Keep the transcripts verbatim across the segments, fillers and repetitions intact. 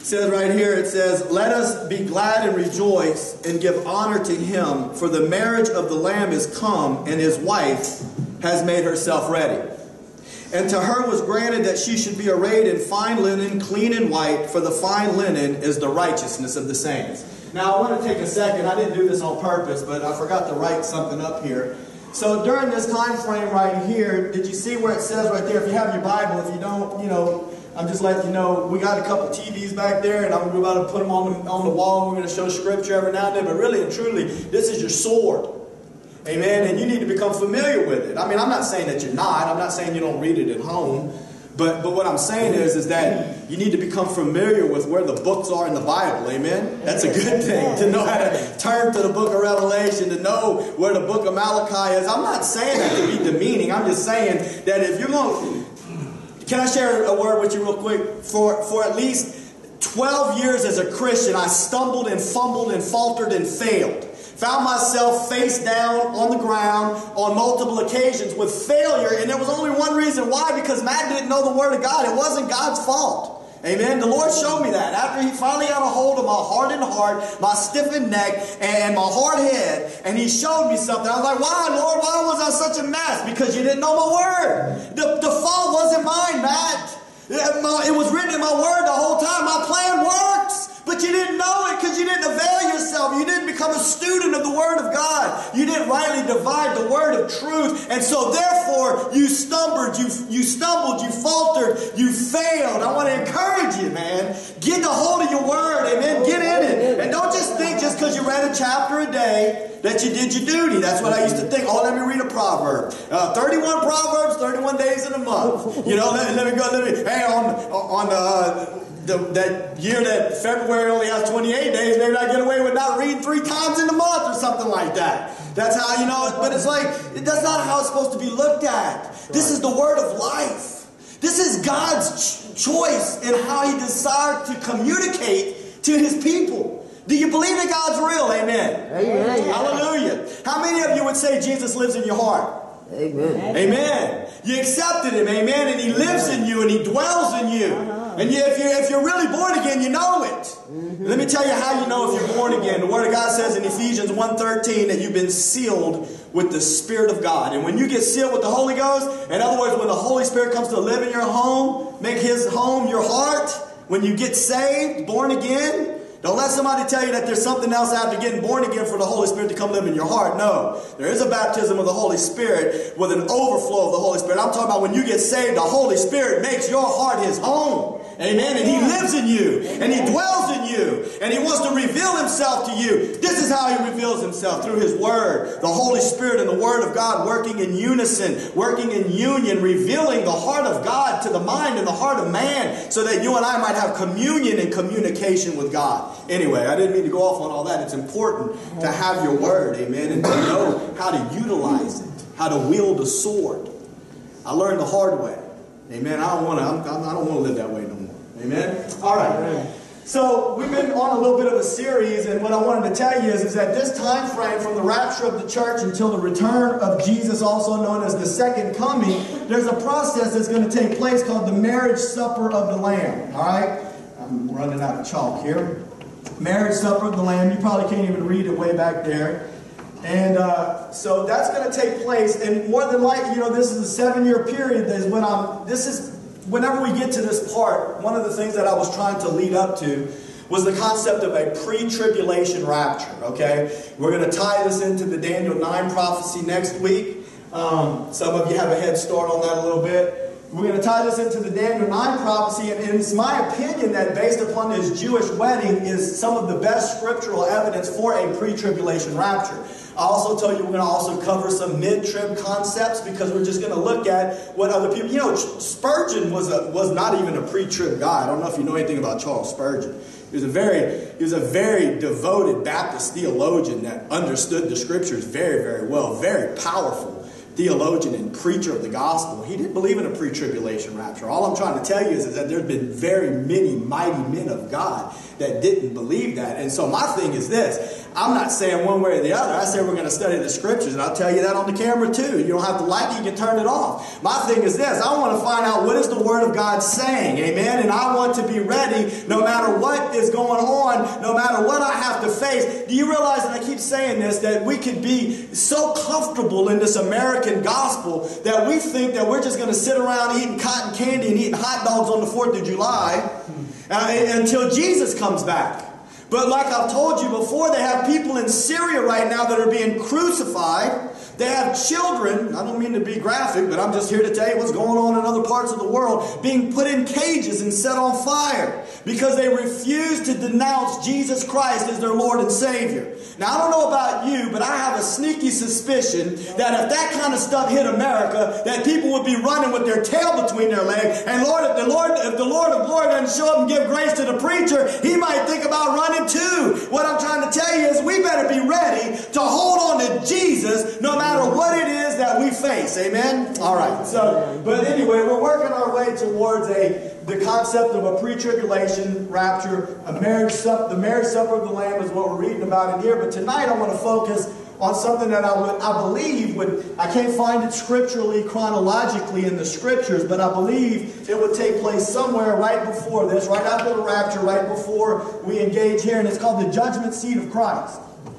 It says right here, it says, let us be glad and rejoice and give honor to him, for the marriage of the Lamb is come, and his wife has made herself ready. And to her was granted that she should be arrayed in fine linen, clean and white, for the fine linen is the righteousness of the saints. Now I want to take a second. I didn't do this on purpose, but I forgot to write something up here. So during this time frame right here, did you see where it says right there, if you have your Bible, if you don't, you know, I'm just letting you know, we got a couple T Vs back there, and I'm about to put them on the, on the wall. We're going to show scripture every now and then, but really and truly, this is your sword. Amen? And you need to become familiar with it. I mean, I'm not saying that you're not. I'm not saying you don't read it at home. But, but what I'm saying is, is that you need to become familiar with where the books are in the Bible. Amen? That's a good thing, to know how to turn to the book of Revelation, to know where the book of Malachi is. I'm not saying that to be demeaning. I'm just saying that if you're going to... Can I share a word with you real quick? For, for at least twelve years as a Christian, I stumbled and fumbled and faltered and failed. Found myself face down on the ground on multiple occasions with failure, and there was only one reason why, because Matt didn't know the Word of God. It wasn't God's fault. Amen. The Lord showed me that after He finally got a hold of my hardened heart, my stiffened neck, and my hard head, and He showed me something. I was like, why, Lord? Why was I such a mess? Because you didn't know my Word. The, the fault wasn't mine, Matt. It was written in my Word the whole time. My plan works. But you didn't know it because you didn't avail yourself. You didn't become a student of the Word of God. You didn't rightly divide the Word of truth. And so therefore, you stumbled, you, you stumbled, you faltered, you failed. I want to encourage you, man. Get the hold of your Word, amen. Get in it. And don't just think just because you read a chapter a day that you did your duty. That's what I used to think. Oh, let me read a proverb. Uh, thirty-one proverbs, thirty-one days in a month. You know, let, let me go, let me, hey, on, on the... Uh, The, that year that February only has twenty-eight days, maybe I get away with not reading three times in a month or something like that. That's how, you know, but it's like, that's not how it's supposed to be looked at. This is the Word of life. This is God's ch choice in how He decided to communicate to His people. Do you believe that God's real? Amen. Amen. Hallelujah. How many of you would say Jesus lives in your heart? Amen. Amen. You accepted Him, amen, and He lives in you and He dwells in you. And you, if, you're, if you're really born again, you know it. Mm-hmm. Let me tell you how you know if you're born again. The Word of God says in Ephesians one thirteen that you've been sealed with the Spirit of God. And when you get sealed with the Holy Ghost, in other words, when the Holy Spirit comes to live in your home, make His home your heart, when you get saved, born again, don't let somebody tell you that there's something else after getting born again for the Holy Spirit to come live in your heart. No. There is a baptism of the Holy Spirit with an overflow of the Holy Spirit. I'm talking about when you get saved, the Holy Spirit makes your heart His home. Amen. And He lives in you. And He dwells in you. And He wants to reveal Himself to you. This is how He reveals Himself, through His Word. The Holy Spirit and the Word of God working in unison, working in union, revealing the heart of God to the mind and the heart of man, so that you and I might have communion and communication with God. Anyway, I didn't mean to go off on all that. It's important to have your Word, amen, and to know how to utilize it, how to wield a sword. I learned the hard way. Amen. I don't want to. I'm, I'm, I don't want to live that way no more. Amen. All right. So we've been on a little bit of a series, and what I wanted to tell you is, is that this time frame from the rapture of the church until the return of Jesus, also known as the second coming, there's a process that's going to take place called the marriage supper of the Lamb. All right. I'm running out of chalk here. Marriage supper of the Lamb. You probably can't even read it way back there. And uh, so that's going to take place, and more than likely, you know, this is a seven-year period. That is when I'm. This is whenever we get to this part. One of the things that I was trying to lead up to was the concept of a pre-tribulation rapture. Okay, we're going to tie this into the Daniel nine prophecy next week. Um, some of you have a head start on that a little bit. We're going to tie this into the Daniel nine prophecy, and it's my opinion that based upon this Jewish wedding is some of the best scriptural evidence for a pre-tribulation rapture. I also told you we're going to also cover some mid-trib concepts, because we're just going to look at what other people... You know, Spurgeon was a, was not even a pre-trib guy. I don't know if you know anything about Charles Spurgeon. He was a very, he was a very devoted Baptist theologian that understood the Scriptures very, very well. Very powerful theologian and preacher of the gospel. He didn't believe in a pre-tribulation rapture. All I'm trying to tell you is, is that there's been very many mighty men of God that didn't believe that. And so my thing is this. I'm not saying one way or the other. I say we're going to study the Scriptures, and I'll tell you that on the camera too. You don't have to like it. You can turn it off. My thing is this. I want to find out what is the Word of God saying. Amen? And I want to be ready no matter what what is going on, no matter what I have to face. Do you realize, and I keep saying this, that we could be so comfortable in this American gospel that we think that we're just going to sit around eating cotton candy and eating hot dogs on the fourth of July uh, until Jesus comes back. But like I've told you before, they have people in Syria right now that are being crucified. They have children, I don't mean to be graphic, but I'm just here to tell you what's going on in other parts of the world, being put in cages and set on fire because they refuse to denounce Jesus Christ as their Lord and Savior. Now, I don't know about you, but I have a sneaky suspicion that if that kind of stuff hit America, that people would be running with their tail between their legs. And Lord, if the Lord, if the Lord of glory doesn't show up and give grace to the preacher, he might think about running too. What I'm trying to tell you is we better be ready to hold on to Jesus no matter what it is that we face. Amen? All right. So, but anyway, we're working our way towards a the concept of a pre-tribulation rapture, a marriage supper. The marriage supper of the Lamb is what we're reading about in here. But tonight I want to focus on something that I would, I believe would, I can't find it scripturally, chronologically in the scriptures, but I believe it would take place somewhere right before this, right after the rapture, right before we engage here, and it's called the judgment seat of Christ.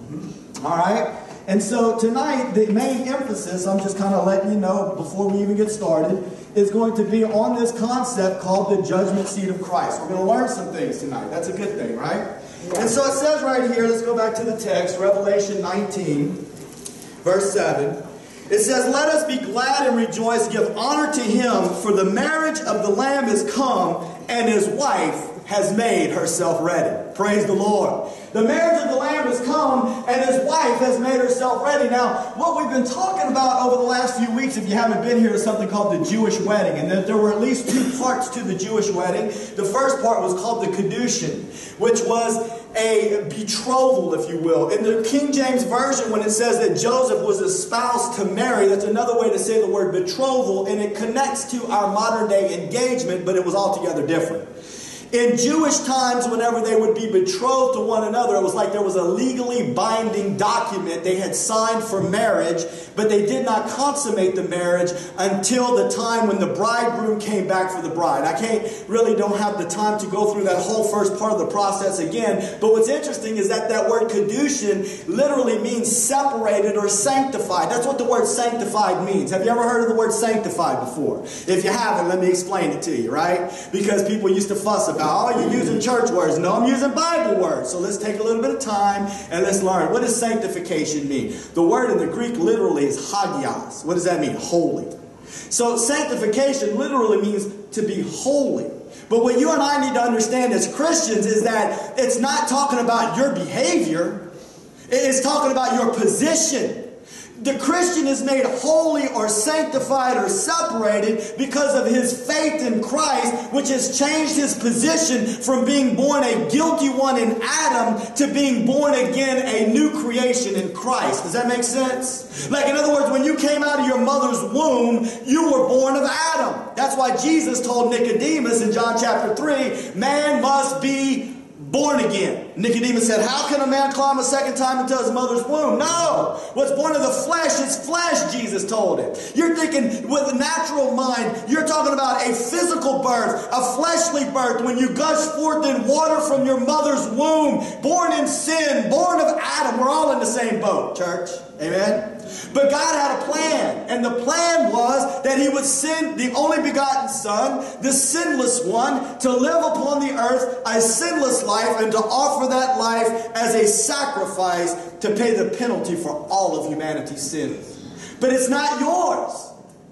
All right? And so tonight, the main emphasis, I'm just kind of letting you know before we even get started, is going to be on this concept called the judgment seat of Christ. We're going to learn some things tonight. That's a good thing, right? Yeah. And so it says right here, let's go back to the text, Revelation nineteen, verse seven. It says, "Let us be glad and rejoice, give honor to him, for the marriage of the Lamb is come, and his wife has made herself ready." Praise the Lord. The marriage of the Lamb has come, and his wife has made herself ready. Now, what we've been talking about over the last few weeks, if you haven't been here, is something called the Jewish wedding. And that there were at least two parts to the Jewish wedding. The first part was called the Kedushin, which was a betrothal, if you will. In the King James Version, when it says that Joseph was espoused to Mary, that's another way to say the word betrothal, and it connects to our modern day engagement, but it was altogether different. In Jewish times, whenever they would be betrothed to one another, it was like there was a legally binding document they had signed for marriage, but they did not consummate the marriage until the time when the bridegroom came back for the bride. I can't really don't have the time to go through that whole first part of the process again, but what's interesting is that that word Kedushin literally means separated or sanctified. That's what the word sanctified means. Have you ever heard of the word sanctified before? If you haven't, let me explain it to you, right? Because people used to fuss about, oh, you're using church words. No, I'm using Bible words. So let's take a little bit of time and let's learn. What does sanctification mean? The word in the Greek literally is hagios. What does that mean? Holy. So sanctification literally means to be holy. But what you and I need to understand as Christians is that it's not talking about your behavior. It's talking about your position. The Christian is made holy or sanctified or separated because of his faith in Christ, which has changed his position from being born a guilty one in Adam to being born again a new creation in Christ. Does that make sense? Like, in other words, when you came out of your mother's womb, you were born of Adam. That's why Jesus told Nicodemus in John chapter three, man must be born again. Nicodemus said, how can a man climb a second time into his mother's womb? No. What's born of the flesh is flesh, Jesus told him. You're thinking with a natural mind, you're talking about a physical birth, a fleshly birth, when you gush forth in water from your mother's womb, born in sin, born of Adam. We're all in the same boat, church. Amen? But God had a plan, and the plan was that he would send the only begotten Son, the sinless one, to live upon the earth a sinless life and to offer that life as a sacrifice to pay the penalty for all of humanity's sins. But it's not yours.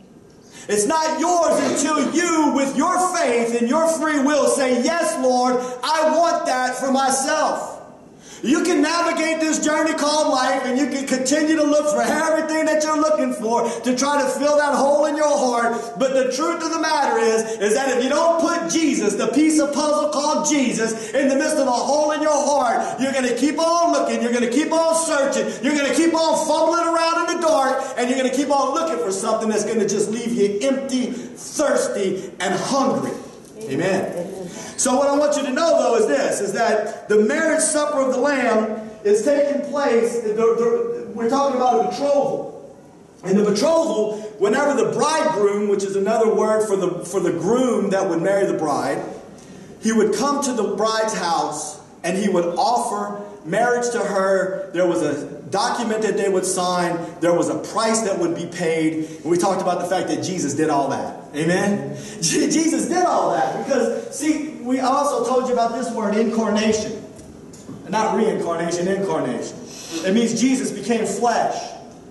It's not yours until you, with your faith and your free will, say, yes, Lord, I want that for myself. You can navigate this journey called life, and you can continue to look for everything that you're looking for to try to fill that hole in your heart. But the truth of the matter is, is that if you don't put Jesus, the piece of puzzle called Jesus, in the midst of the hole in your heart, you're going to keep on looking. You're going to keep on searching. You're going to keep on fumbling around in the dark, and you're going to keep on looking for something that's going to just leave you empty, thirsty, and hungry. Amen. Amen. So what I want you to know, though, is this, is that the marriage supper of the Lamb is taking place. The, the, we're talking about a betrothal. In the betrothal, whenever the bridegroom, which is another word for the, for the groom that would marry the bride, he would come to the bride's house and he would offer marriage to her. There was a document that they would sign. There was a price that would be paid. And we talked about the fact that Jesus did all that. Amen? Jesus did all that. Because, see, we also told you about this word, incarnation. Not reincarnation, incarnation. It means Jesus became flesh.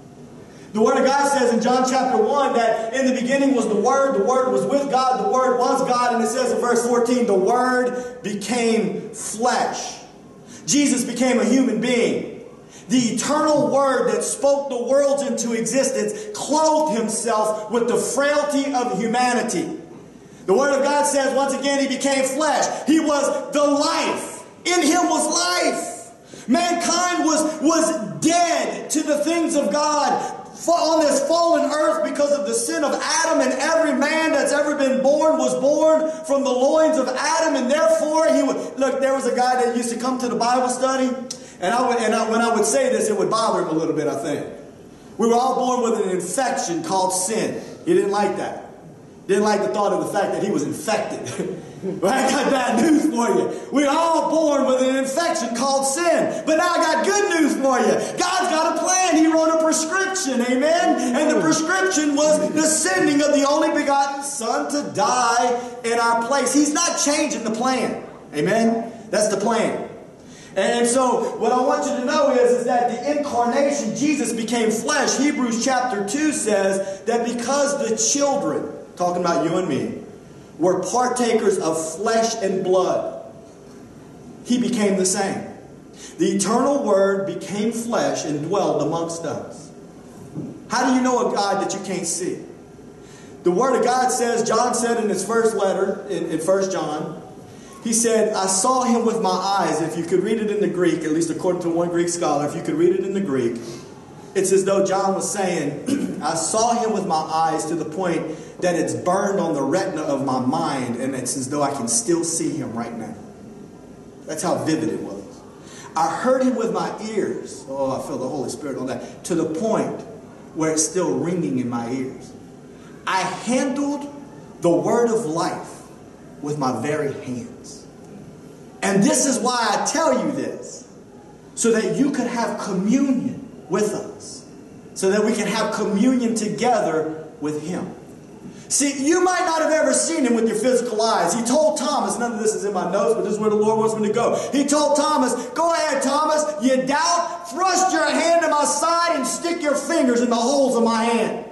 The Word of God says in John chapter one that in the beginning was the Word, the Word was with God, the Word was God, and it says in verse fourteen, the Word became flesh. Jesus became a human being. The eternal Word that spoke the worlds into existence clothed himself with the frailty of humanity. The Word of God says once again he became flesh. He was the life. In him was life. Mankind was, was dead to the things of God on this fallen earth because of the sin of Adam, and every man that's ever been born was born from the loins of Adam, and therefore he would look. There was a guy that used to come to the Bible study, and I would, and I, when I would say this, it would bother him a little bit. I think we were all born with an infection called sin. He didn't like that. Didn't like the thought of the fact that he was infected. Well, I got bad news for you. We're all born with an infection called sin. But now I got good news for you. God's got a plan. He wrote a prescription. Amen? And the prescription was the sending of the only begotten Son to die in our place. He's not changing the plan. Amen? That's the plan. And so what I want you to know is, is that the incarnation, Jesus became flesh. Hebrews chapter two says that because the children, talking about you and me, were partakers of flesh and blood, he became the same. The eternal Word became flesh and dwelled amongst us. How do you know a God that you can't see? The Word of God says, John said in his first letter, in, in First John, he said, I saw him with my eyes. If you could read it in the Greek, at least according to one Greek scholar, if you could read it in the Greek, it's as though John was saying, I saw him with my eyes to the point that it's burned on the retina of my mind, and it's as though I can still see him right now. That's how vivid it was. I heard him with my ears. Oh, I feel the Holy Spirit on that. To the point where it's still ringing in my ears. I handled the word of life with my very hands. And this is why I tell you this. So that you could have communion with us. So that we can have communion together with him. See, you might not have ever seen him with your physical eyes. He told Thomas, none of this is in my notes, but this is where the Lord wants me to go. He told Thomas, go ahead, Thomas, you doubt? Thrust your hand in my side and stick your fingers in the holes of my hand.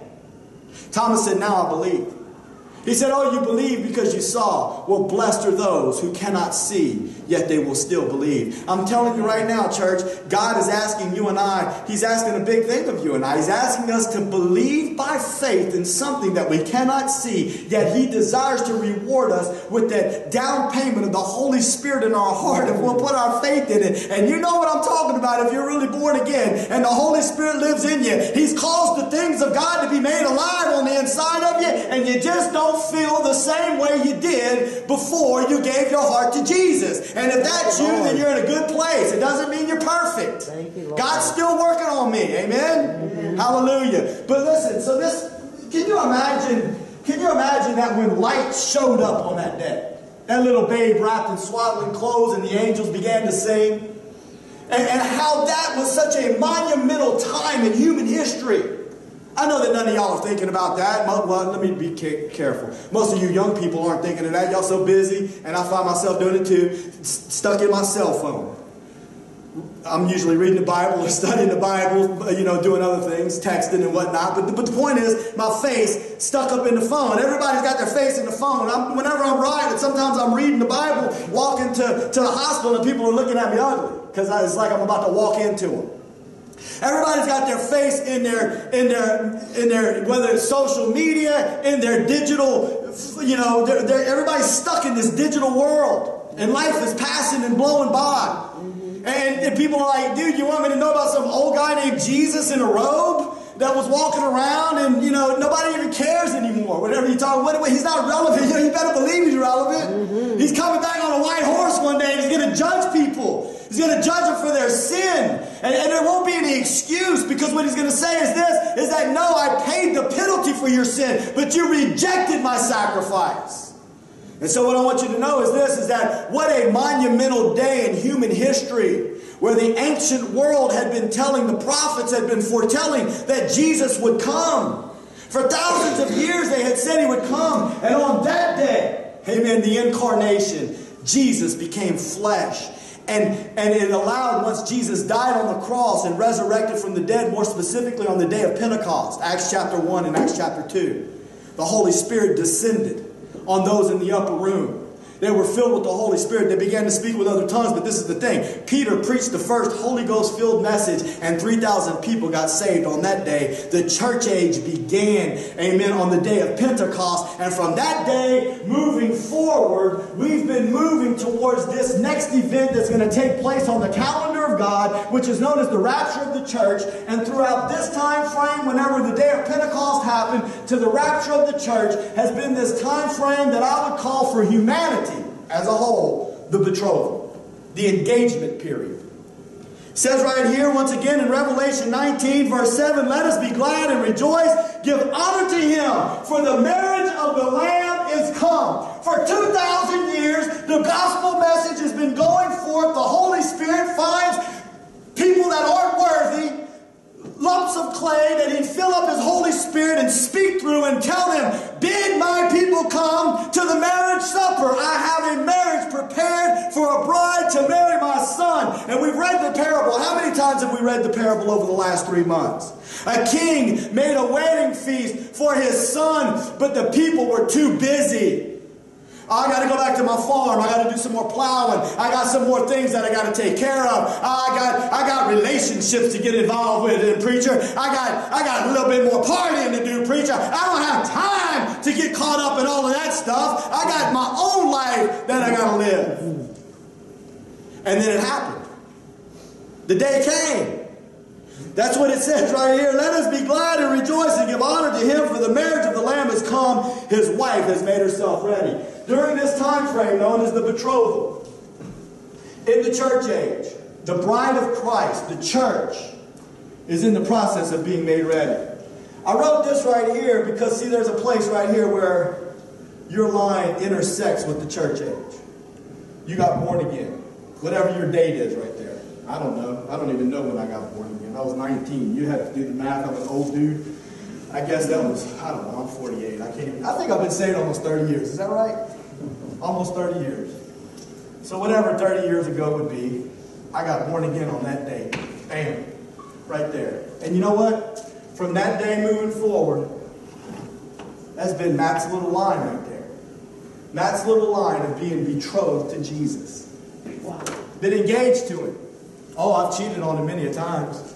Thomas said, now I believe. He said, oh, you believe because you saw. Well, blessed are those who cannot see, yet they will still believe. I'm telling you right now, church, God is asking you and I, he's asking a big thing of you and I. He's asking us to believe by faith in something that we cannot see, yet he desires to reward us with that down payment of the Holy Spirit in our heart if we'll put our faith in it. And you know what I'm talking about if you're really born again and the Holy Spirit lives in you. He's caused the things of God to be made alive on the inside of you, and you just don't feel the same way you did before you gave your heart to Jesus. And if that's you, then you're in a good place. It doesn't mean you're perfect. God's still working on me. Amen? Amen. Hallelujah. But listen, so this, can you imagine, can you imagine that when light showed up on that day? That little babe wrapped in swaddling clothes and the angels began to sing. And, and how that was such a monumental time in human history. I know that none of y'all are thinking about that. Well, let me be careful. Most of you young people aren't thinking of that. Y'all so busy, and I find myself doing it too, stuck in my cell phone. I'm usually reading the Bible or studying the Bible, you know, doing other things, texting and whatnot. But, but the point is, my face stuck up in the phone. Everybody's got their face in the phone. I'm, whenever I'm riding, sometimes I'm reading the Bible, walking to, to the hospital, and people are looking at me ugly because it's like I'm about to walk into them. Everybody's got their face in their, in their, in their, whether it's social media, in their digital, you know, they're, they're, everybody's stuck in this digital world. And life is passing and blowing by. Mm-hmm. and, and people are like, dude, you want me to know about some old guy named Jesus in a robe that was walking around and, you know, nobody even cares anymore. Whatever you talk about, he's not relevant. You know, you better believe he's relevant. Mm-hmm. He's coming back on a white horse one day and he's going to judge people. He's going to judge them for their sin. And, and there won't be any excuse, because what he's going to say is this, is that, no, I paid the penalty for your sin, but you rejected my sacrifice. And so what I want you to know is this, is that what a monumental day in human history, where the ancient world had been telling, the prophets had been foretelling that Jesus would come. For thousands of years they had said he would come. And on that day, amen, the incarnation, Jesus became flesh. And, and it allowed, once Jesus died on the cross and resurrected from the dead, more specifically on the day of Pentecost, Acts chapter one and Acts chapter two, the Holy Spirit descended on those in the upper room. They were filled with the Holy Spirit. They began to speak with other tongues. But this is the thing. Peter preached the first Holy Ghost-filled message, and three thousand people got saved on that day. The church age began, amen, on the day of Pentecost. And from that day, moving forward, we've been moving towards this next event that's going to take place on the calendar of God, which is known as the rapture of the church. And throughout this time frame, whenever the day of Pentecost happened, to the rapture of the church has been this time frame that I would call for humanity as a whole, the betrothal, the engagement period. It says right here, once again in Revelation nineteen, verse seven, let us be glad and rejoice, give honor to him, for the marriage of the Lamb is come. For two thousand years, the gospel message has been going forth. The Holy Spirit finds people that aren't worthy, lumps of clay, that he'd fill up his Holy Spirit and speak through and tell them, bid my people come to the marriage supper. I have a marriage prepared for a bride to marry my son. And we've read the parable. How many times have we read the parable over the last three months? A king made a wedding feast for his son, but the people were too busy. I got to go back to my farm. I got to do some more plowing. I got some more things that I got to take care of. I got I got relationships to get involved with, and preacher. I got I got a little bit more partying to do, preacher. I don't have time to get caught up in all of that stuff. I got my own life that I got to live. And then it happened. The day came. That's what it says right here. Let us be glad and rejoice and give honor to him, for the marriage of the Lamb has come. His wife has made herself ready. During this time frame known as the betrothal, in the church age, the bride of Christ, the church, is in the process of being made ready. I wrote this right here because, see, there's a place right here where your line intersects with the church age. You got born again. Whatever your date is right there. I don't know. I don't even know when I got born again. I was nineteen. You had to do the math. I'm an old dude. I guess that was, I don't know, I'm forty-eight. I can't even, I think I've been saved almost thirty years. Is that right? Almost thirty years. So whatever thirty years ago would be, I got born again on that day. Bam. Right there. And you know what? From that day moving forward, that's been Matt's little line right there. Matt's little line of being betrothed to Jesus. Wow. Been engaged to him. Oh, I've cheated on him many a times.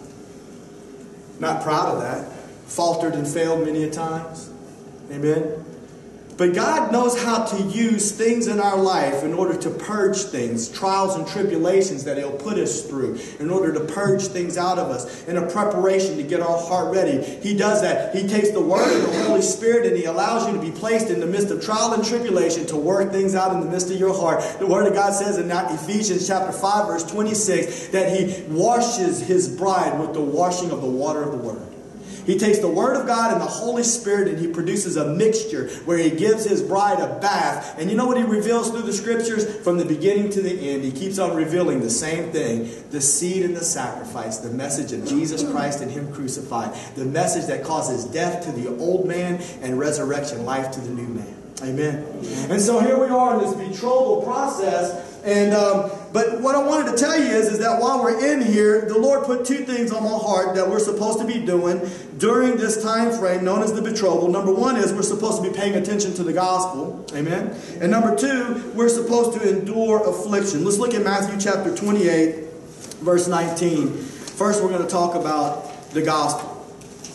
Not proud of that. Faltered and failed many a times. Amen. But God knows how to use things in our life in order to purge things, trials and tribulations that he'll put us through, in order to purge things out of us, in a preparation to get our heart ready. He does that. He takes the Word of the Holy Spirit and he allows you to be placed in the midst of trial and tribulation to work things out in the midst of your heart. The Word of God says in Ephesians chapter five, verse twenty-six, that he washes his bride with the washing of the water of the Word. He takes the Word of God and the Holy Spirit and he produces a mixture where he gives his bride a bath. And you know what he reveals through the Scriptures? From the beginning to the end, he keeps on revealing the same thing. The seed and the sacrifice. The message of Jesus Christ and him crucified. The message that causes death to the old man and resurrection life to the new man. Amen. And so here we are in this betrothal process. And um, but what I wanted to tell you is, is that while we're in here, the Lord put two things on my heart that we're supposed to be doing during this time frame known as the betrothal. Number one is we're supposed to be paying attention to the gospel. Amen. And number two, we're supposed to endure affliction. Let's look at Matthew chapter twenty-eight, verse nineteen. First, we're going to talk about the gospel.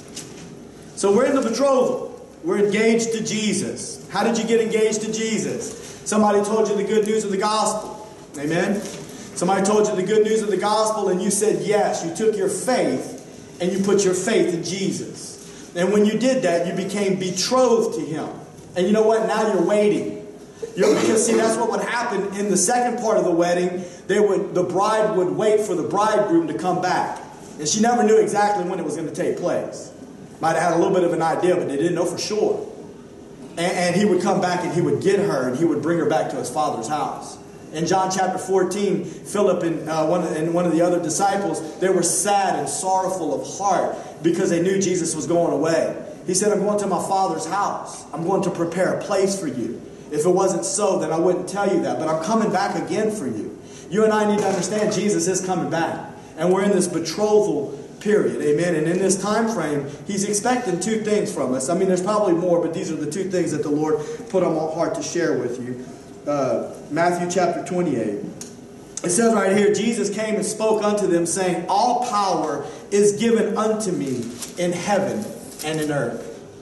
So we're in the betrothal. We're engaged to Jesus. How did you get engaged to Jesus? Somebody told you the good news of the gospel. Amen. Somebody told you the good news of the gospel and you said yes. You took your faith and you put your faith in Jesus. And when you did that, you became betrothed to him. And you know what? Now you're waiting. You're, because see, that's what would happen in the second part of the wedding. They would, the bride would wait for the bridegroom to come back. And she never knew exactly when it was going to take place. Might have had a little bit of an idea, but they didn't know for sure. and, and he would come back and he would get her and he would bring her back to his father's house. In John chapter fourteen, Philip and, uh, one, and one of the other disciples, they were sad and sorrowful of heart because they knew Jesus was going away. He said, I'm going to my Father's house. I'm going to prepare a place for you. If it wasn't so, then I wouldn't tell you that. But I'm coming back again for you. You and I need to understand Jesus is coming back. And we're in this betrothal period. Amen. And in this time frame, He's expecting two things from us. I mean, there's probably more, but these are the two things that the Lord put on my heart to share with you. Uh, Matthew chapter twenty-eight. It says right here, Jesus came and spoke unto them, saying, all power is given unto me in heaven and in earth.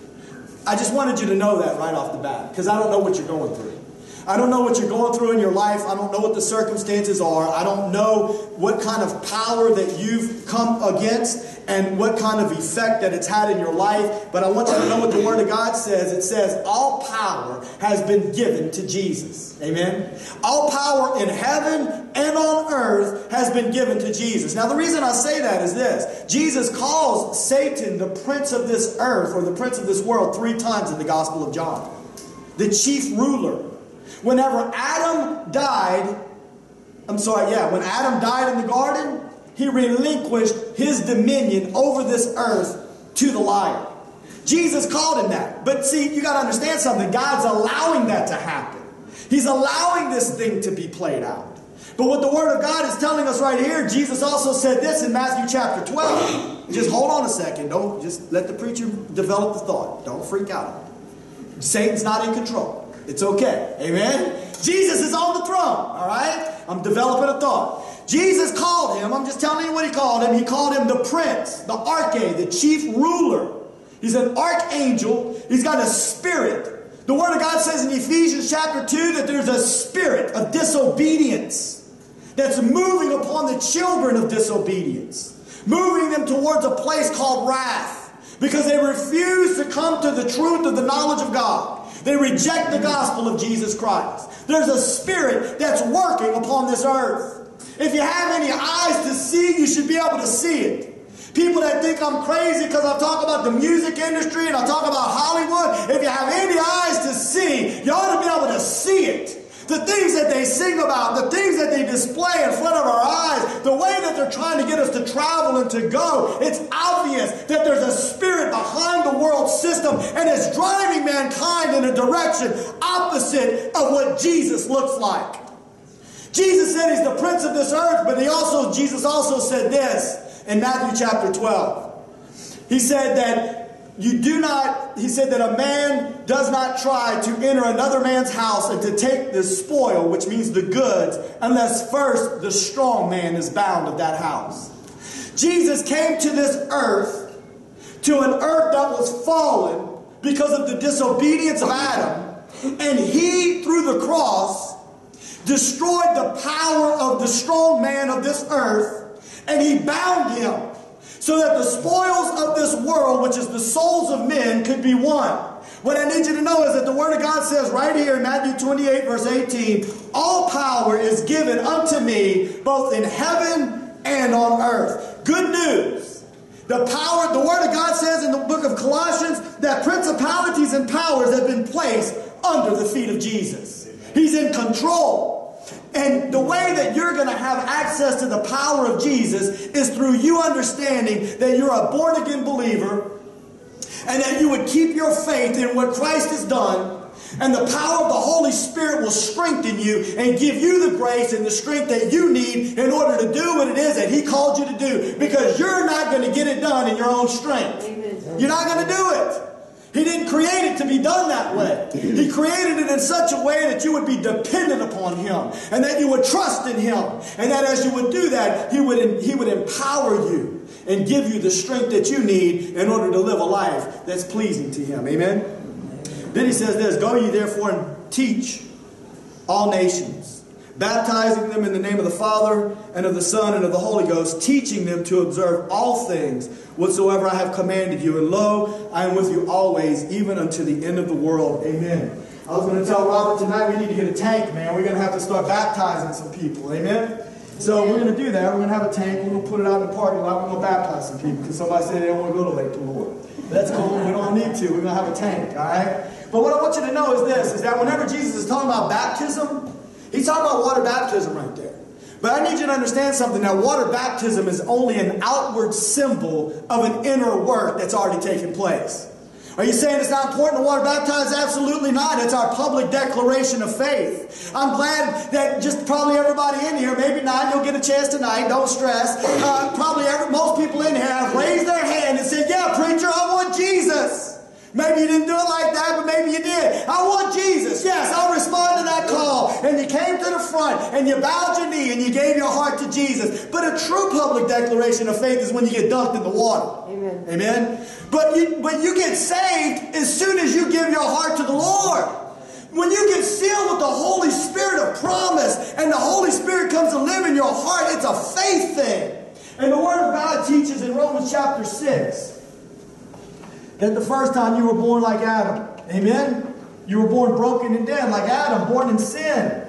I just wanted you to know that right off the bat, because I don't know what you're going through. I don't know what you're going through in your life. I don't know what the circumstances are. I don't know what kind of power that you've come against and what kind of effect that it's had in your life. But I want you to know what the Word of God says. It says, all power has been given to Jesus. Amen? All power in heaven and on earth has been given to Jesus. Now, the reason I say that is this. Jesus calls Satan the prince of this earth, or the prince of this world, three times in the Gospel of John. The chief ruler. Whenever Adam died, I'm sorry, yeah, when Adam died in the garden, he relinquished his dominion over this earth to the liar. Jesus called him that. But see, you got to understand something. God's allowing that to happen. He's allowing this thing to be played out. But what the Word of God is telling us right here, Jesus also said this in Matthew chapter twelve. Just hold on a second. Don't just let the preacher develop the thought. Don't freak out. Satan's not in control. It's okay. Amen? Jesus is on the throne. All right? I'm developing a thought. Jesus called him. I'm just telling you what he called him. He called him the prince, the arche, the chief ruler. He's an archangel. He's got a spirit. The Word of God says in Ephesians chapter two that there's a spirit of disobedience that's moving upon the children of disobedience, moving them towards a place called wrath because they refuse to come to the truth of the knowledge of God. They reject the gospel of Jesus Christ. There's a spirit that's working upon this earth. If you have any eyes to see, you should be able to see it. People that think I'm crazy because I talk about the music industry and I talk about Hollywood, if you have any eyes to see, you ought to be able to see it. The things that they sing about, the things that they display in front of our eyes, the way that they're trying to get us to travel and to go, it's obvious that there's a spirit behind the world system and it's driving mankind in a direction opposite of what Jesus looks like. Jesus said he's the prince of this earth, but he also, Jesus also said this in Matthew chapter twelve. He said that You do not, he said that a man does not try to enter another man's house and to take the spoil, which means the goods, unless first the strong man is bound of that house. Jesus came to this earth, to an earth that was fallen because of the disobedience of Adam, and he, through the cross, destroyed the power of the strong man of this earth, and he bound him, so that the spoils of this world, which is the souls of men, could be won. What I need you to know is that the Word of God says right here in Matthew twenty-eight, verse eighteen, all power is given unto me, both in heaven and on earth. Good news. The power, the Word of God says in the book of Colossians, that principalities and powers have been placed under the feet of Jesus. He's in control. And the way that you're going to have access to the power of Jesus is through you understanding that you're a born-again believer and that you would keep your faith in what Christ has done, and the power of the Holy Spirit will strengthen you and give you the grace and the strength that you need in order to do what it is that He called you to do, because you're not going to get it done in your own strength. Amen. You're not going to do it. He didn't create it to be done that way. He created it in such a way that you would be dependent upon Him and that you would trust in Him. And that as you would do that, He would, he would empower you and give you the strength that you need in order to live a life that's pleasing to Him. Amen? Then He says this, go ye therefore and teach all nations, baptizing them in the name of the Father and of the Son and of the Holy Ghost, teaching them to observe all things whatsoever I have commanded you. And lo, I am with you always, even unto the end of the world. Amen. I was going to tell Robert tonight we need to get a tank, man. We're going to have to start baptizing some people. Amen. So we're going to do that. We're going to have a tank. We're going to put it out in the parking lot. We're going to baptize some people because somebody said they don't want to go to Lake Lord. That's cool. We don't need to. We're going to have a tank. All right. But what I want you to know is this, is that whenever Jesus is talking about baptism, he's talking about water baptism right there. But I need you to understand something, that water baptism is only an outward symbol of an inner work that's already taken place. Are you saying it's not important to water baptize? Absolutely not. It's our public declaration of faith. I'm glad that just probably everybody in here, maybe not, you'll get a chance tonight, don't stress. Uh, probably every, most people in here have raised their hand and said, yeah, preacher, I want Jesus. Maybe you didn't do it like that, but maybe you did. I want Jesus. Yes, I'll respond to that call. And you came to the front and you bowed your knee and you gave your heart to Jesus. But a true public declaration of faith is when you get dunked in the water. Amen. Amen. But you, but you get saved as soon as you give your heart to the Lord. When you get sealed with the Holy Spirit of promise and the Holy Spirit comes to live in your heart, it's a faith thing. And the Word of God teaches in Romans chapter six that the first time you were born like Adam. Amen? You were born broken and dead like Adam, born in sin.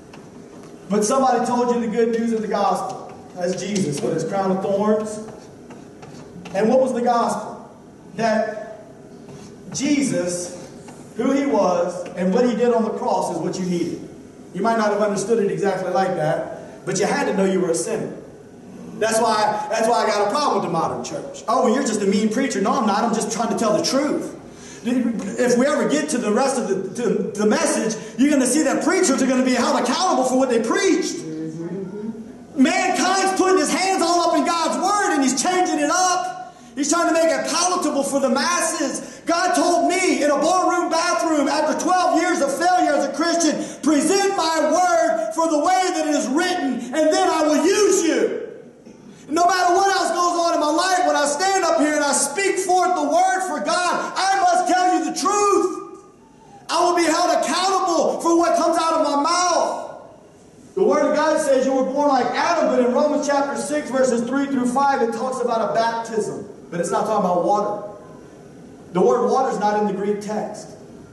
But somebody told you the good news of the gospel. That's Jesus with his crown of thorns. And what was the gospel? That Jesus, who he was, and what he did on the cross is what you needed. You might not have understood it exactly like that, but you had to know you were a sinner. That's why, that's why I got a problem with the modern church. Oh, well, you're just a mean preacher. No, I'm not. I'm just trying to tell the truth. If we ever get to the rest of the, to the message, you're going to see that preachers are going to be held accountable for what they preached. Mm-hmm. Mankind's putting his hands all up in God's Word and he's changing it up. He's trying to make it palatable for the masses. God told me in a ballroom bathroom after twelve years of failure as a Christian, present my Word for the way that it is written and then I will use you. No matter what else goes on in my life, when I stand up here and I speak forth the word for God, I must tell you the truth. I will be held accountable for what comes out of my mouth. The Word of God says you were born like Adam, but in Romans chapter six, verses three through five, it talks about a baptism. But it's not talking about water. The word water is not in the Greek text.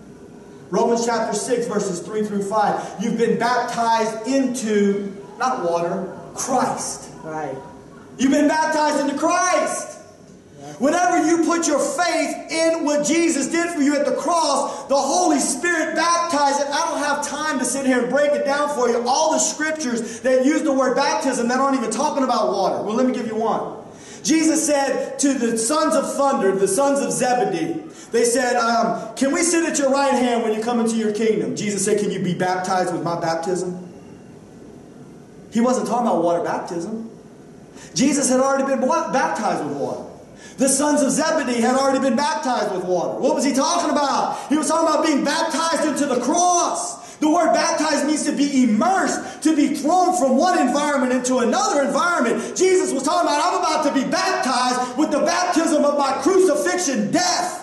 Romans chapter six, verses three through five. You've been baptized into, not water, Christ. Right. You've been baptized into Christ. Whenever you put your faith in what Jesus did for you at the cross, the Holy Spirit baptized it. I don't have time to sit here and break it down for you. All the scriptures that use the word baptism that aren't even talking about water. Well, let me give you one. Jesus said to the sons of thunder, the sons of Zebedee, they said, um, can we sit at your right hand when you come into your kingdom? Jesus said, can you be baptized with my baptism? He wasn't talking about water baptism. Jesus had already been baptized with water. The sons of Zebedee had already been baptized with water. What was he talking about? He was talking about being baptized into the cross. The word baptized means to be immersed, to be thrown from one environment into another environment. Jesus was talking about, I'm about to be baptized with the baptism of my crucifixion death.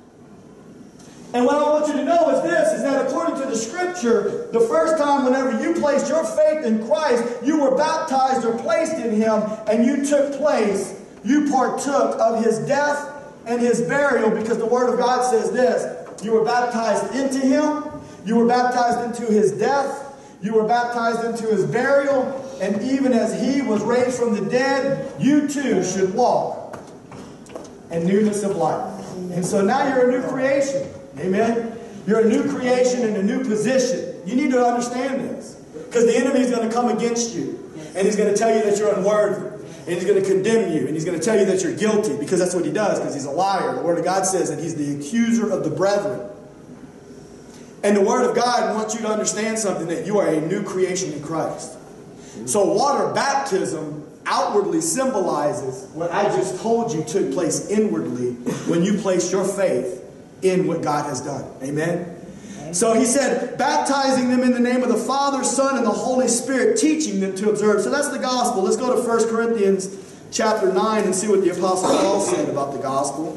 And what I want you to know is this, is that according to the Scripture, the first time whenever you placed your faith in Christ, you were baptized or placed in Him, and you took place, you partook of His death and His burial, because the Word of God says this, you were baptized into Him, you were baptized into His death, you were baptized into His burial, and even as He was raised from the dead, you too should walk in newness of life. And so now you're a new creation. Amen? You're a new creation in a new position. You need to understand this. Because the enemy is going to come against you. And he's going to tell you that you're unworthy. And he's going to condemn you. And he's going to tell you that you're guilty. Because that's what he does. Because he's a liar. The Word of God says that he's the accuser of the brethren. And the Word of God wants you to understand something. That you are a new creation in Christ. So water baptism outwardly symbolizes what I just told you took place inwardly when you placed your faith in what God has done. Amen? Amen? So he said, baptizing them in the name of the Father, Son, and the Holy Spirit, teaching them to observe. So that's the gospel. Let's go to First Corinthians chapter nine and see what the Apostle Paul said about the gospel.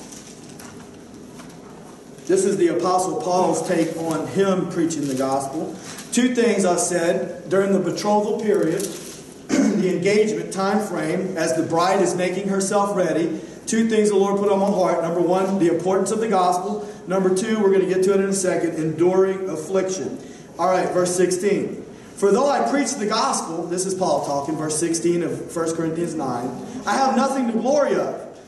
This is the Apostle Paul's take on him preaching the gospel. Two things I said during the betrothal period, the engagement time frame, as the bride is making herself ready. Two things the Lord put on my heart. Number one, the importance of the gospel. Number two, we're going to get to it in a second, enduring affliction. All right, verse sixteen. For though I preach the gospel, this is Paul talking, verse sixteen of First Corinthians nine, I have nothing to glory of,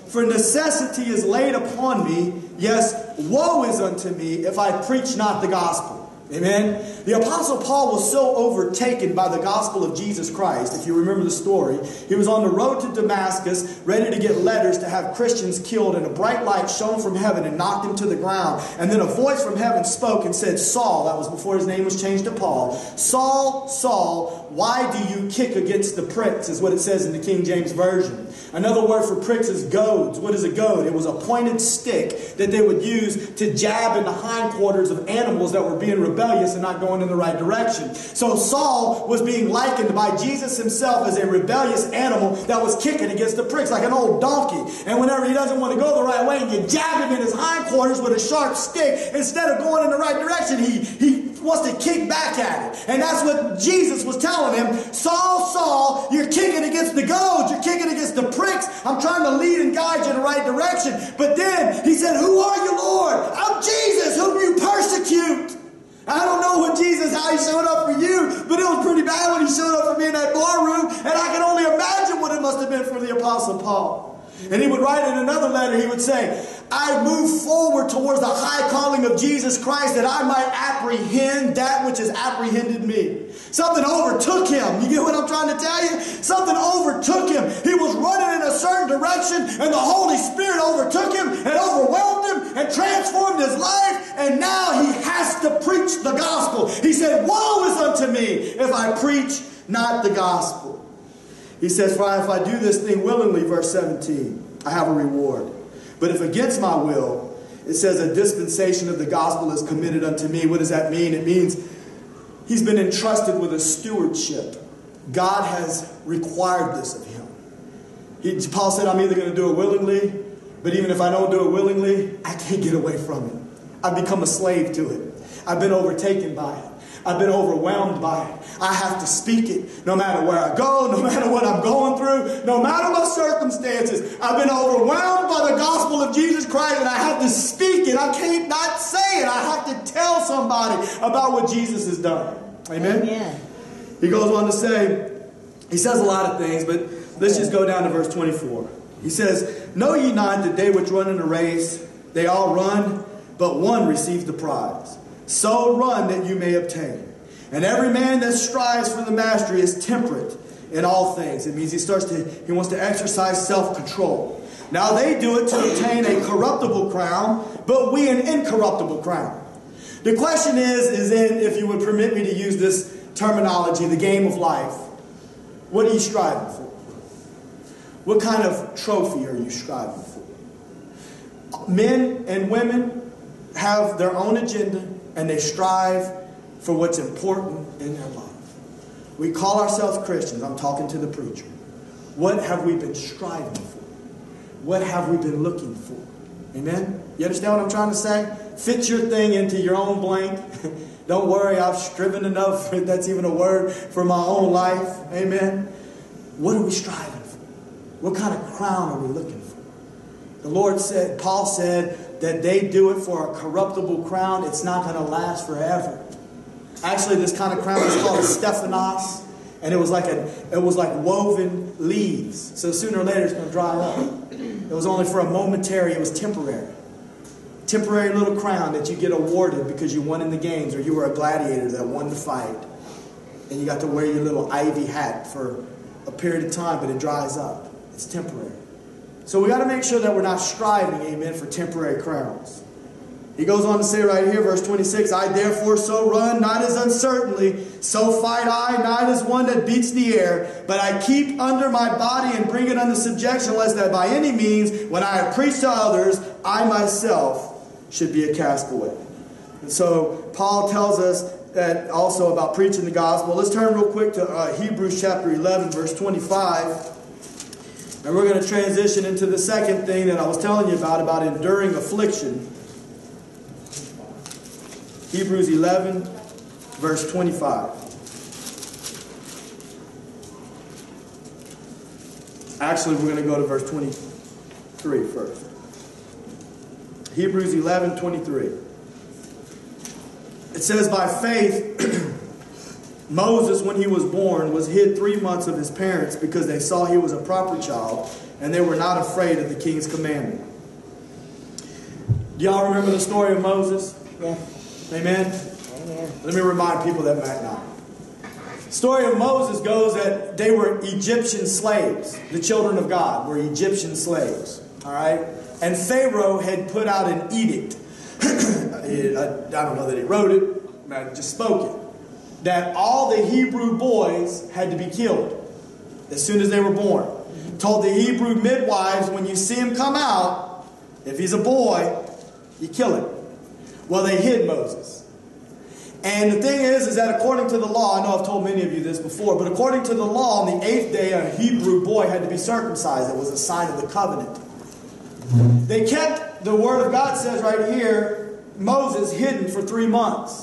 for necessity is laid upon me. Yes, woe is unto me if I preach not the gospel. Amen. The Apostle Paul was so overtaken by the gospel of Jesus Christ. If you remember the story, he was on the road to Damascus, ready to get letters to have Christians killed, and a bright light shone from heaven and knocked him to the ground. And then a voice from heaven spoke and said, Saul, that was before his name was changed to Paul, Saul, Saul, why do you kick against the pricks, is what it says in the King James Version. Another word for pricks is goads. What is a goad? It was a pointed stick that they would use to jab in the hindquarters of animals that were being rebellious and not going in the right direction. So Saul was being likened by Jesus himself as a rebellious animal that was kicking against the pricks like an old donkey. And whenever he doesn't want to go the right way, and you jab him in his hindquarters with a sharp stick, instead of going in the right direction, he, he wants to kick back at it. And that's what Jesus was telling him. Saul, Saul, you're kicking against the goads. You're kicking against the pricks. I'm trying to lead and guide you in the right direction. But then he said, who are you, Lord? I'm Jesus, whom you persecute. I don't know what Jesus, how he showed up for you, but it was pretty bad when he showed up for me in that bar room, and I can only imagine what it must have been for the Apostle Paul. And he would write in another letter, he would say, I move forward towards the high calling of Jesus Christ that I might apprehend that which has apprehended me. Something overtook him. You get what I'm trying to tell you? Something overtook him. He was running in a certain direction, and the Holy Spirit overtook him and overwhelmed him and transformed his life, and now he has to preach the gospel. He said, woe is unto me if I preach not the gospel. He says, for if I do this thing willingly, verse seventeen, I have a reward. But if against my will, it says a dispensation of the gospel is committed unto me. What does that mean? It means he's been entrusted with a stewardship. God has required this of him. He, Paul said, I'm either going to do it willingly, but even if I don't do it willingly, I can't get away from it. I've become a slave to it. I've been overtaken by it. I've been overwhelmed by it. I have to speak it no matter where I go, no matter what I'm going through, no matter my circumstances. I've been overwhelmed by the gospel of Jesus Christ, and I have to speak it. I can't not say it. I have to tell somebody about what Jesus has done. Amen? Amen. He goes on to say, he says a lot of things, but let's just go down to verse twenty-four. He says, know ye not that they which run in a race, they all run, but one receives the prize. So run that you may obtain. And every man that strives for the mastery is temperate in all things. It means he starts to, he wants to exercise self-control. Now they do it to obtain a corruptible crown, but we an incorruptible crown. The question is, is in, if you would permit me to use this terminology, the game of life. What are you striving for? What kind of trophy are you striving for? Men and women have their own agenda, and they strive for what's important in their life. We call ourselves Christians. I'm talking to the preacher. What have we been striving for? What have we been looking for? Amen? You understand what I'm trying to say? Fit your thing into your own blank. Don't worry, I've striven enough, if that's even a word, for my own life. Amen? What are we striving for? What kind of crown are we looking for? The Lord said, Paul said, that they do it for a corruptible crown. It's not going to last forever. Actually, this kind of crown is called a Stephanos, and it was like a, it was like woven leaves. So sooner or later, it's going to dry up. It was only for a momentary. It was temporary. Temporary little crown that you get awarded because you won in the games, or you were a gladiator that won the fight, and you got to wear your little ivy hat for a period of time, but it dries up. It's temporary. So we got to make sure that we're not striving, amen, for temporary crowns. He goes on to say right here, verse twenty-six, I therefore so run, not as uncertainly, so fight I, not as one that beats the air, but I keep under my body and bring it under subjection, lest that by any means, when I have preached to others, I myself should be a castaway. And so Paul tells us that also about preaching the gospel. Let's turn real quick to uh, Hebrews chapter eleven, verse twenty-five. And we're going to transition into the second thing that I was telling you about, about enduring affliction. Hebrews eleven, verse twenty-five. Actually, we're going to go to verse twenty-three first. Hebrews eleven, twenty-three. It says, by faith, Moses, when he was born, was hid three months of his parents because they saw he was a proper child and they were not afraid of the king's commandment. Do y'all remember the story of Moses? Yeah. Amen? Amen. Let me remind people that might not. The story of Moses goes that they were Egyptian slaves. The children of God were Egyptian slaves. All right? And Pharaoh had put out an edict. I don't know that he wrote it, I just spoke it. That all the Hebrew boys had to be killed as soon as they were born. Told the Hebrew midwives, when you see him come out, if he's a boy, you kill him. Well, they hid Moses. And the thing is, is that according to the law, I know I've told many of you this before, but according to the law, on the eighth day, a Hebrew boy had to be circumcised. It was a sign of the covenant. They kept, the Word of God says right here, Moses hidden for three months.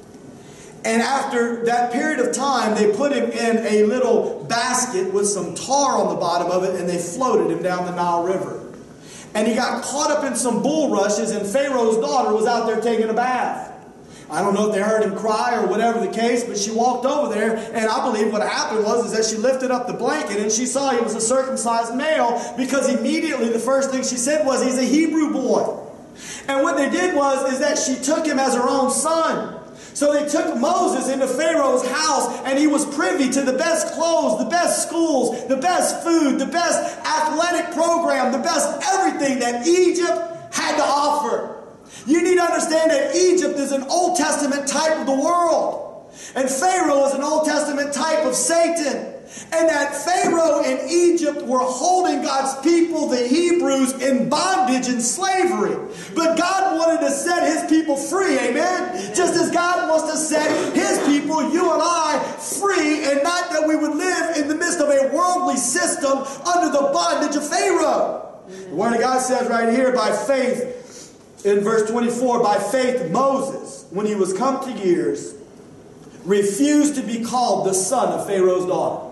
And after that period of time, they put him in a little basket with some tar on the bottom of it, and they floated him down the Nile River. And he got caught up in some bulrushes, and Pharaoh's daughter was out there taking a bath. I don't know if they heard him cry or whatever the case, but she walked over there, and I believe what happened was is that she lifted up the blanket, and she saw he was a circumcised male, because immediately the first thing she said was, he's a Hebrew boy. And what they did was is that she took him as her own son. So they took Moses into Pharaoh's house, and he was privy to the best clothes, the best schools, the best food, the best athletic program, the best everything that Egypt had to offer. You need to understand that Egypt is an Old Testament type of the world. And Pharaoh is an Old Testament type of Satan. And that Pharaoh and Egypt were holding God's people, the Hebrews, in bondage and slavery. But God wanted to set His people free, amen? Just as God wants to set His people, you and I, free, and not that we would live in the midst of a worldly system under the bondage of Pharaoh. The Word of God says right here, by faith, in verse twenty-four, by faith Moses, when he was come to years, refused to be called the son of Pharaoh's daughter,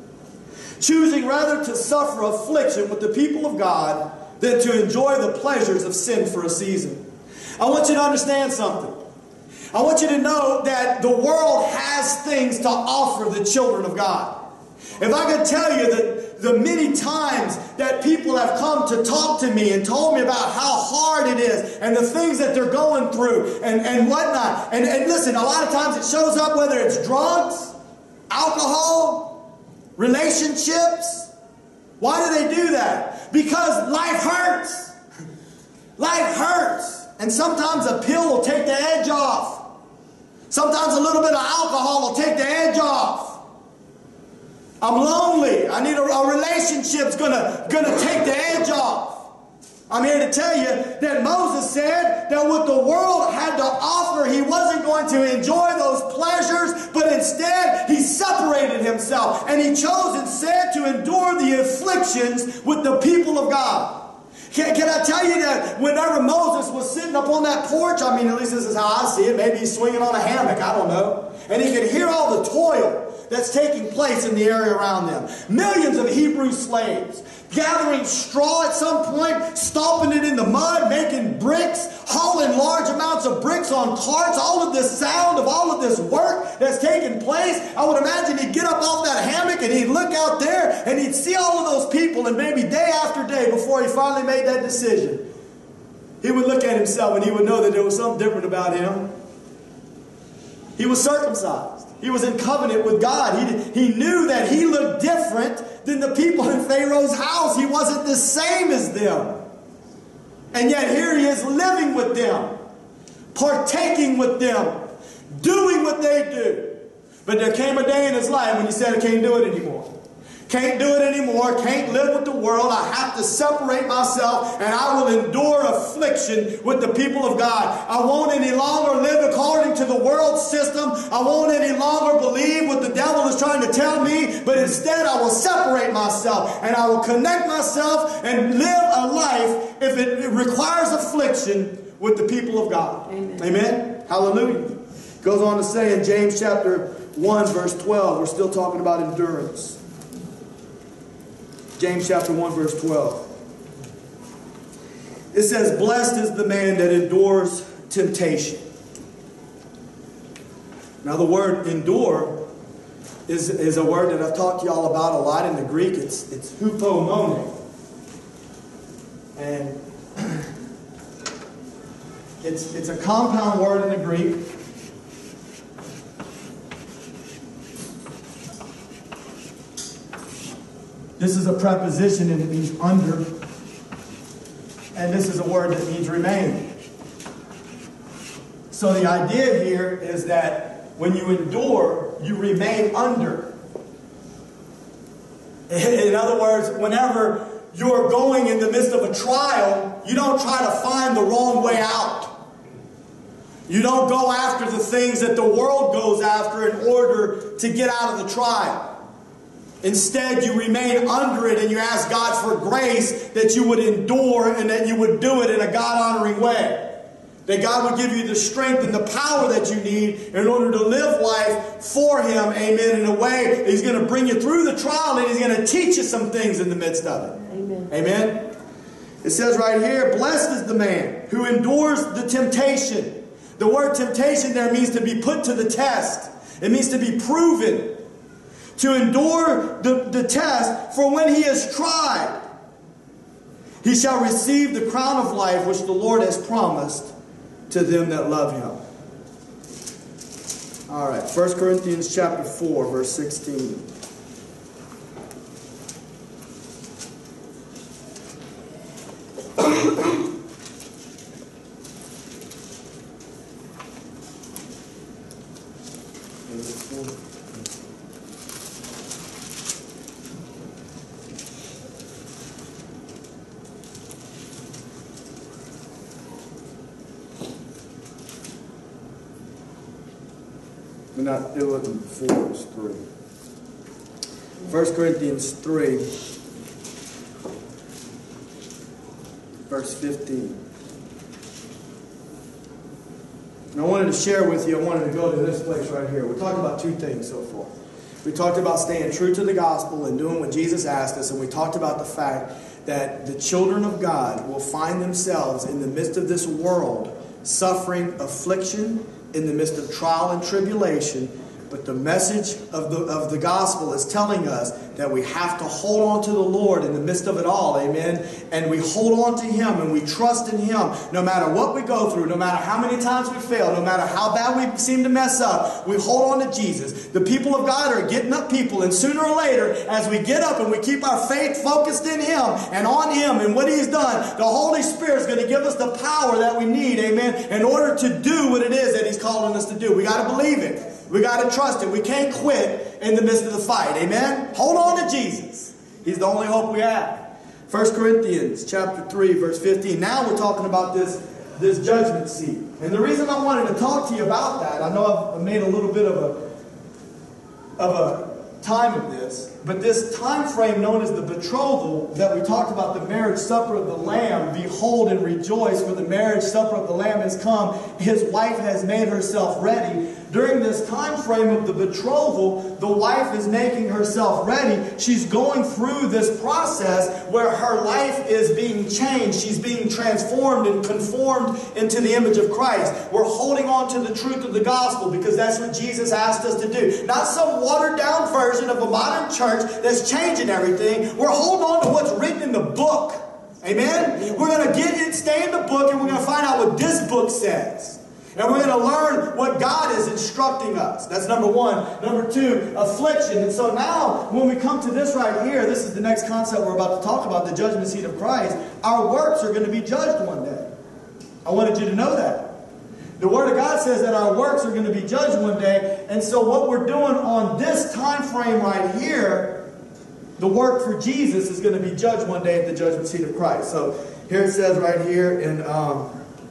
choosing rather to suffer affliction with the people of God than to enjoy the pleasures of sin for a season. I want you to understand something. I want you to know that the world has things to offer the children of God. If I could tell you that the many times that people have come to talk to me and told me about how hard it is and the things that they're going through and, and whatnot. And, and listen, a lot of times it shows up whether it's drugs, alcohol, relationships. Why do they do that? Because life hurts. Life hurts. And sometimes a pill will take the edge off. Sometimes a little bit of alcohol will take the edge off. I'm lonely. I need a, a relationship's gonna, gonna take the edge off. I'm here to tell you that Moses said that what the world had to offer, he wasn't going to enjoy those pleasures, but instead he separated himself and he chose instead to endure the afflictions with the people of God. Can, can I tell you that whenever Moses was sitting up on that porch, I mean, at least this is how I see it, maybe he's swinging on a hammock, I don't know, and he could hear all the toil that's taking place in the area around them. Millions of Hebrew slaves gathering straw at some point, stomping it in the mud, making bricks, hauling large amounts of bricks on carts. All of this sound of all of this work that's taking place. I would imagine he'd get up off that hammock and he'd look out there and he'd see all of those people, and maybe day after day before he finally made that decision, he would look at himself and he would know that there was something different about him. He was circumcised. He was in covenant with God. He, he knew that he looked different than the people in Pharaoh's house. He wasn't the same as them. And yet here he is living with them, partaking with them, doing what they do. But there came a day in his life when he said, I can't do it anymore. Can't do it anymore. Can't live with the world. I have to separate myself, and I will endure affliction with the people of God. I won't any longer live according to the world system. I won't any longer believe what the devil is trying to tell me, but instead I will separate myself, and I will connect myself and live a life, if it requires affliction, with the people of God. Amen. Amen? Hallelujah. Goes on to say in James chapter one, verse twelve, we're still talking about endurance. James chapter one, verse twelve. It says, blessed is the man that endures temptation. Now the word endure is, is a word that I've talked to y'all about a lot in the Greek. It's, it's hupomone. And it's, it's a compound word in the Greek. This is a preposition and it means under. And this is a word that means remain. So the idea here is that when you endure, you remain under. In other words, whenever you're going in the midst of a trial, you don't try to find the wrong way out. You don't go after the things that the world goes after in order to get out of the trial. Instead, you remain under it and you ask God for grace that you would endure and that you would do it in a God-honoring way. That God would give you the strength and the power that you need in order to live life for Him, amen, in a way that He's going to bring you through the trial and He's going to teach you some things in the midst of it. Amen. Amen. It says right here, blessed is the man who endures the temptation. The word temptation there means to be put to the test. It means to be proven. To endure the, the test, for when he is tried, he shall receive the crown of life which the Lord has promised to them that love Him. All right, First Corinthians chapter four, verse sixteen. Not, it wasn't four, it was three. First Corinthians three, verse fifteen. And I wanted to share with you, I wanted to go to this place right here. We talked about two things so far. We talked about staying true to the gospel and doing what Jesus asked us, and we talked about the fact that the children of God will find themselves in the midst of this world suffering affliction, in the midst of trial and tribulation, but the message of the, of the gospel is telling us that we have to hold on to the Lord in the midst of it all, amen? And we hold on to Him and we trust in Him no matter what we go through, no matter how many times we fail, no matter how bad we seem to mess up, we hold on to Jesus. The people of God are getting up people, and sooner or later, as we get up and we keep our faith focused in Him and on Him and what He's done, the Holy Spirit is going to give us the power that we need, amen, in order to do what it is that He's calling us to do. We got to believe it. We got to trust it. We can't quit in the midst of the fight. Amen? Hold on to Jesus. He's the only hope we have. First Corinthians chapter three, verse fifteen. Now we're talking about this, this judgment seat. And the reason I wanted to talk to you about that, I know I've made a little bit of a, of a time of this, but this time frame known as the betrothal that we talked about, the marriage supper of the Lamb, behold and rejoice, for the marriage supper of the Lamb has come. His wife has made herself ready. During this time frame of the betrothal, the wife is making herself ready. She's going through this process where her life is being changed. She's being transformed and conformed into the image of Christ. We're holding on to the truth of the gospel because that's what Jesus asked us to do. Not some watered down version of a modern church that's changing everything. We're holding on to what's written in the book. Amen? We're going to get it, stay in the book, and we're going to find out what this book says. And we're going to learn what God is instructing us. That's number one. Number two, affliction. And so now, when we come to this right here, this is the next concept we're about to talk about, the judgment seat of Christ. Our works are going to be judged one day. I wanted you to know that. The Word of God says that our works are going to be judged one day. And so what we're doing on this time frame right here, the work for Jesus is going to be judged one day at the judgment seat of Christ. So here it says right here in... Um,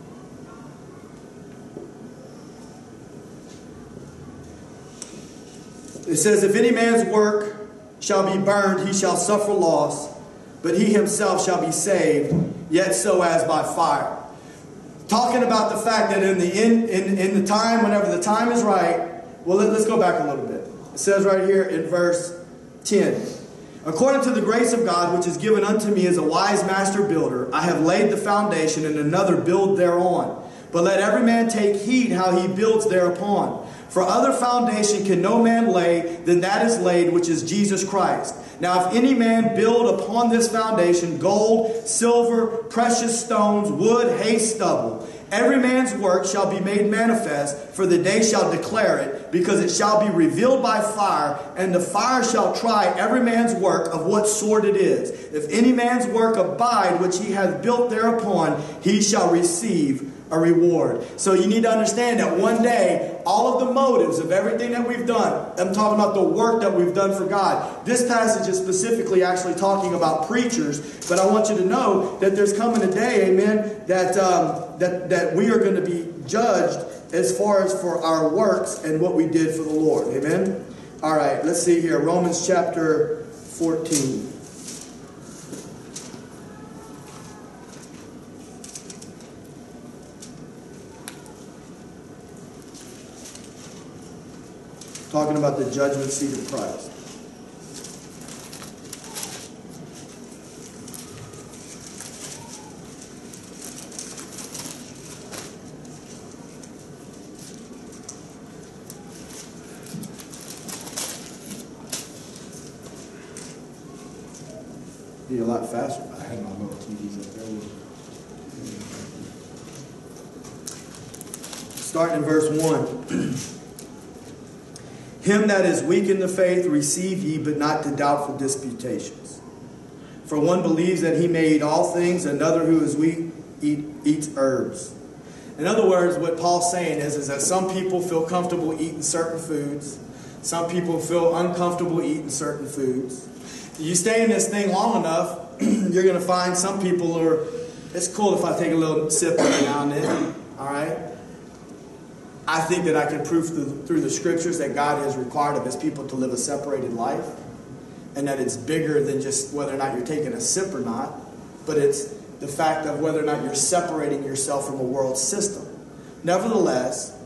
It says, if any man's work shall be burned, he shall suffer loss, but he himself shall be saved, yet so as by fire. Talking about the fact that in the in, in, in the time, whenever the time is right, well, let, let's go back a little bit. It says right here in verse ten, according to the grace of God, which is given unto me as a wise master builder, I have laid the foundation, and another build thereon. But let every man take heed how he builds thereupon. For other foundation can no man lay than that is laid, which is Jesus Christ. Now if any man build upon this foundation gold, silver, precious stones, wood, hay, stubble, every man's work shall be made manifest, for the day shall declare it, because it shall be revealed by fire, and the fire shall try every man's work of what sort it is. If any man's work abide, which he hath built thereupon, he shall receive a reward. So you need to understand that one day, all of the motives of everything that we've done, I'm talking about the work that we've done for God. This passage is specifically actually talking about preachers, but I want you to know that there's coming a day, amen, that, um, that, that we are going to be judged as far as for our works and what we did for the Lord. Amen? All right, let's see here. Romans chapter fourteen. Talking about the judgment seat of Christ. Be a lot faster. I had my little T Vs up there. Starting in verse one. Him that is weak in the faith receive ye, but not to doubtful disputations. For one believes that he may eat all things, another who is weak eat, eats herbs. In other words, what Paul's saying is, is that some people feel comfortable eating certain foods. Some people feel uncomfortable eating certain foods. You stay in this thing long enough, you're going to find some people are, it's cool if I take a little sip every now and then. All right? I think that I can prove through, through the scriptures that God has required of his people to live a separated life. And that it's bigger than just whether or not you're taking a sip or not. But it's the fact of whether or not you're separating yourself from a world system. Nevertheless,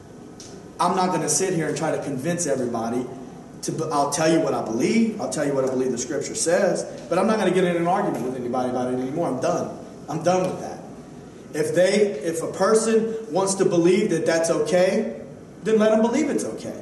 I'm not going to sit here and try to convince everybody. To, I'll tell you what I believe. I'll tell you what I believe the scripture says. But I'm not going to get in an argument with anybody about it anymore. I'm done. I'm done with that. If they, if a person wants to believe that that's okay, then let them believe it's okay.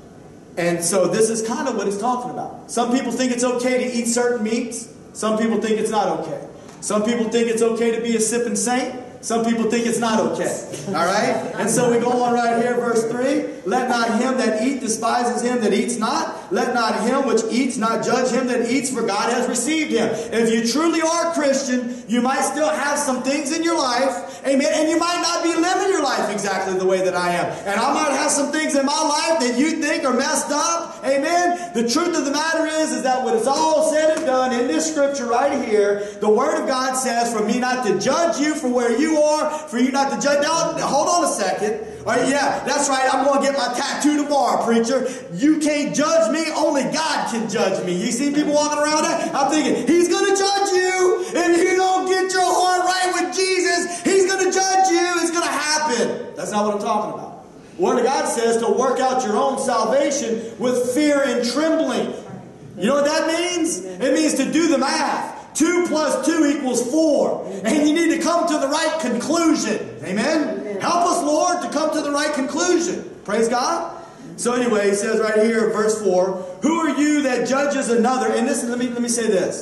And so this is kind of what it's talking about. Some people think it's okay to eat certain meats. Some people think it's not okay. Some people think it's okay to be a sipping saint. Some people think it's not okay. All right? And so we go on right here, verse three. Let not him that eat despises him that eats not. Let not him which eats not judge him that eats, for God has received him. If you truly are a Christian, you might still have some things in your life. Amen. And you might not be living your life exactly the way that I am. And I might have some things in my life that you think are messed up. Amen. The truth of the matter is, is that when it's all said and done in this scripture right here, the Word of God says for me not to judge you for where you are, for you not to judge. Now, hold on a second. All right, yeah, that's right. I'm going to get my tattoo tomorrow, preacher. You can't judge me. Only God can judge me. You see people walking around that? I'm thinking, he's going to judge you. If you don't get your heart right with Jesus, he's going to judge you. It's going to happen. That's not what I'm talking about. The Word of God says to work out your own salvation with fear and trembling. You know what that means? It means to do the math. Two plus two equals four. And you need to come to the right conclusion. Amen? Help us, Lord, to come to the right conclusion. Praise God. So anyway, he says right here, verse four, who are you that judges another? And listen, let me, let me say this.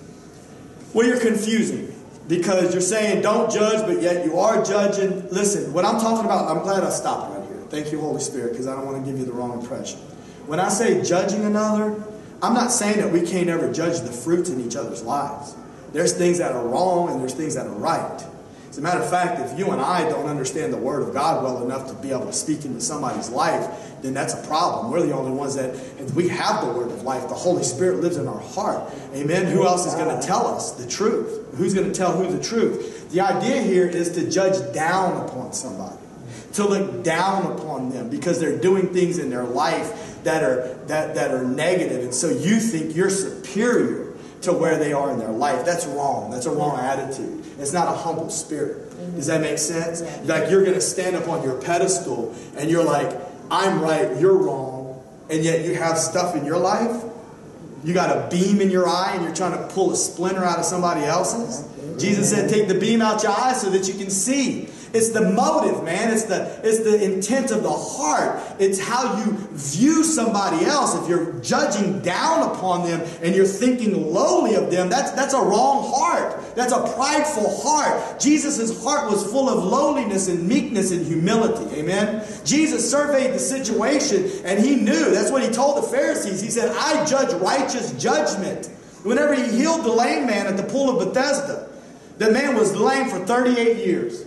Well, you're confusing me. Because you're saying don't judge, but yet you are judging. Listen, what I'm talking about, I'm glad I stopped right here. Thank you, Holy Spirit, because I don't want to give you the wrong impression. When I say judging another, I'm not saying that we can't ever judge the fruits in each other's lives. There's things that are wrong and there's things that are right. As a matter of fact, if you and I don't understand the Word of God well enough to be able to speak into somebody's life, then that's a problem. We're the only ones that, if we have the Word of life, the Holy Spirit lives in our heart. Amen. Who else is going to tell us the truth? Who's going to tell who the truth? The idea here is to judge down upon somebody. To look down upon them because they're doing things in their life that are, that, that are negative. And so you think you're superior to where they are in their life. That's wrong. That's a wrong attitude. It's not a humble spirit. Does that make sense? Like you're going to stand up on your pedestal and you're like, I'm right, you're wrong. And yet you have stuff in your life. You got a beam in your eye and you're trying to pull a splinter out of somebody else's. Jesus said, take the beam out your eye so that you can see. It's the motive, man. It's the, it's the intent of the heart. It's how you view somebody else. If you're judging down upon them and you're thinking lowly of them, that's, that's a wrong heart. That's a prideful heart. Jesus' heart was full of lowliness and meekness and humility. Amen? Jesus surveyed the situation and he knew. That's what he told the Pharisees. He said, I judge righteous judgment. Whenever he healed the lame man at the pool of Bethesda, the man was lame for thirty-eight years.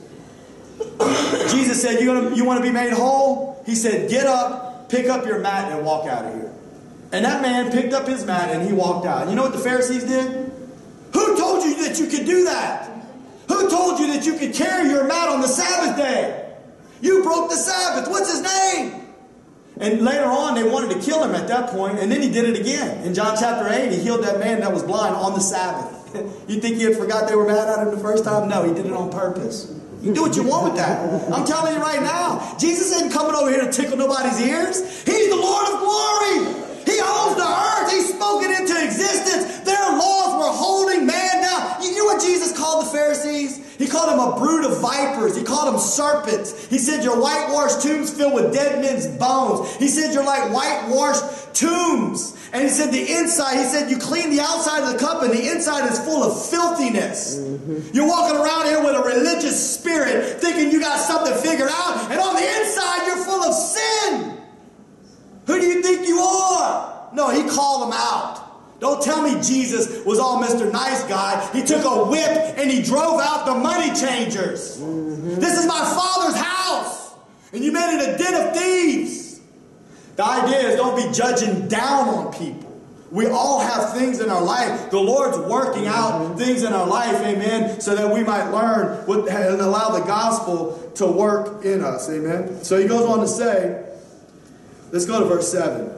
Jesus said, you, gonna, you want to be made whole? He said, get up, pick up your mat, and walk out of here. And that man picked up his mat and he walked out. You know what the Pharisees did? Who told you that you could do that? Who told you that you could carry your mat on the Sabbath day? You broke the Sabbath. What's his name? And later on, they wanted to kill him at that point, and then he did it again. In John chapter eight, he healed that man that was blind on the Sabbath. You think he had forgot they were mad at him the first time? No, he did it on purpose. You can do what you want with that. I'm telling you right now, Jesus isn't coming over here to tickle nobody's ears. He's the Lord of glory. He owns the earth. He spoke it into existence. Their laws were holding man down. You know what Jesus called the Pharisees? He called them a brood of vipers. He called them serpents. He said your whitewashed tombs filled with dead men's bones. He said you're like whitewashed tombs. And he said the inside, he said you clean the outside of the cup and the inside is full of filthiness. Mm-hmm. You're walking around here with a religious spirit thinking you got something figured out. And on the inside you're full of sin. Who do you think you are? No, he called them out. Don't tell me Jesus was all Mister Nice Guy. He took a whip and he drove out the money changers. Mm-hmm. This is my Father's house. And you made it a den of thieves. The idea is don't be judging down on people. We all have things in our life. The Lord's working out things in our life, amen, so that we might learn what, and allow the gospel to work in us, amen. So he goes on to say, let's go to verse seven.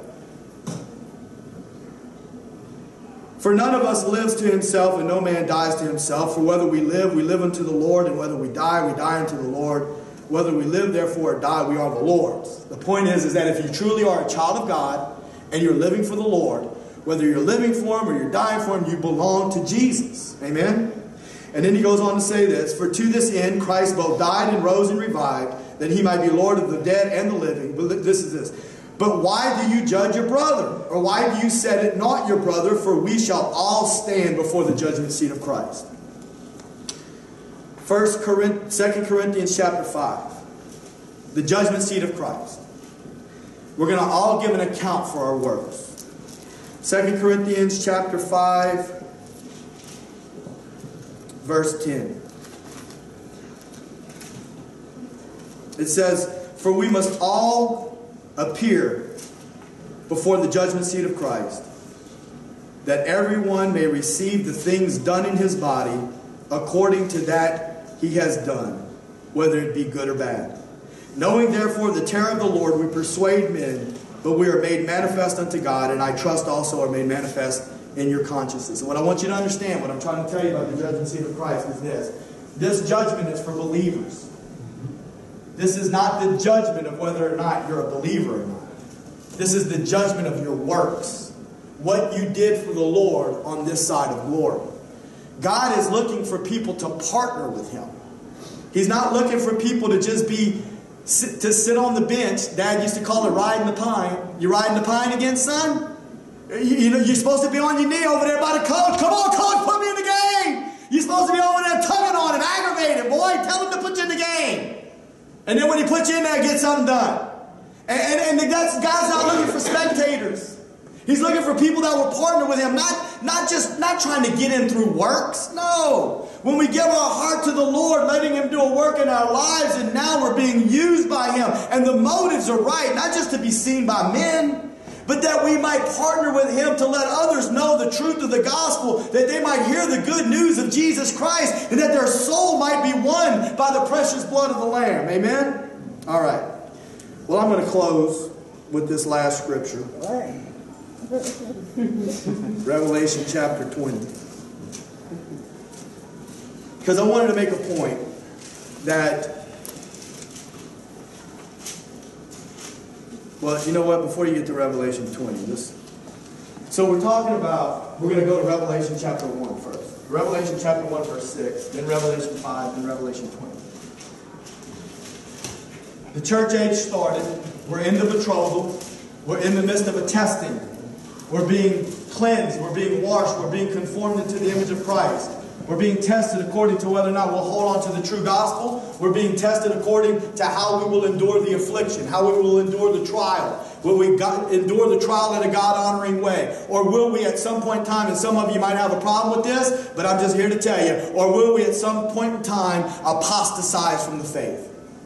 For none of us lives to himself, and no man dies to himself. For whether we live, we live unto the Lord, and whether we die, we die unto the Lord. Whether we live, therefore, or die, we are the Lord's. The point is, is that if you truly are a child of God, and you're living for the Lord, whether you're living for him or you're dying for him, you belong to Jesus. Amen? And then he goes on to say this, for to this end Christ both died and rose and revived, that he might be Lord of the dead and the living. But this is this. But why do you judge your brother? Or why do you set it not your brother? For we shall all stand before the judgment seat of Christ. First Corinthians, Second Corinthians chapter five. The judgment seat of Christ. We're going to all give an account for our works. Second Corinthians chapter five, verse ten. It says, for we must all appear before the judgment seat of Christ, that everyone may receive the things done in his body according to that he has done, whether it be good or bad. Knowing therefore the terror of the Lord, we persuade men, but we are made manifest unto God, and I trust also are made manifest in your consciences. And what I want you to understand, what I'm trying to tell you about the judgment seat of Christ is this. This judgment is for believers. This is not the judgment of whether or not you're a believer or not. This is the judgment of your works. What you did for the Lord on this side of glory. God is looking for people to partner with him. He's not looking for people to just be, to sit on the bench. Dad used to call it riding the pine. You riding the pine again, son? You, you know, you're supposed to be on your knee over there by the coach. Come on, coach, put me in the game. You're supposed to be over there tugging on him, aggravated, boy. Tell him to put you in the game. And then when he puts you in there, get something done. And, and, and that's, God's not looking for spectators. He's looking for people that will partner with him. Not, not just not trying to get in through works. No. When we give our heart to the Lord, letting him do a work in our lives, and now we're being used by him. And the motives are right. Not just to be seen by men, but that we might partner with him to let others know the truth of the gospel, that they might hear the good news of Jesus Christ, and that their soul might be won by the precious blood of the Lamb. Amen? All right. Well, I'm going to close with this last scripture. Revelation chapter twenty. Because I wanted to make a point that, well, you know what? Before you get to Revelation twenty, this, so we're talking about, we're going to go to Revelation chapter one first. Revelation chapter one, verse six, then Revelation five, then Revelation twenty. The church age started. We're in the betrothal. We're in the midst of a testing. We're being cleansed. We're being washed. We're being conformed into the image of Christ. We're being tested according to whether or not we'll hold on to the true gospel. We're being tested according to how we will endure the affliction, how we will endure the trial. Will we God, endure the trial in a God-honoring way? Or will we at some point in time, and some of you might have a problem with this, but I'm just here to tell you, or will we at some point in time apostatize from the faith?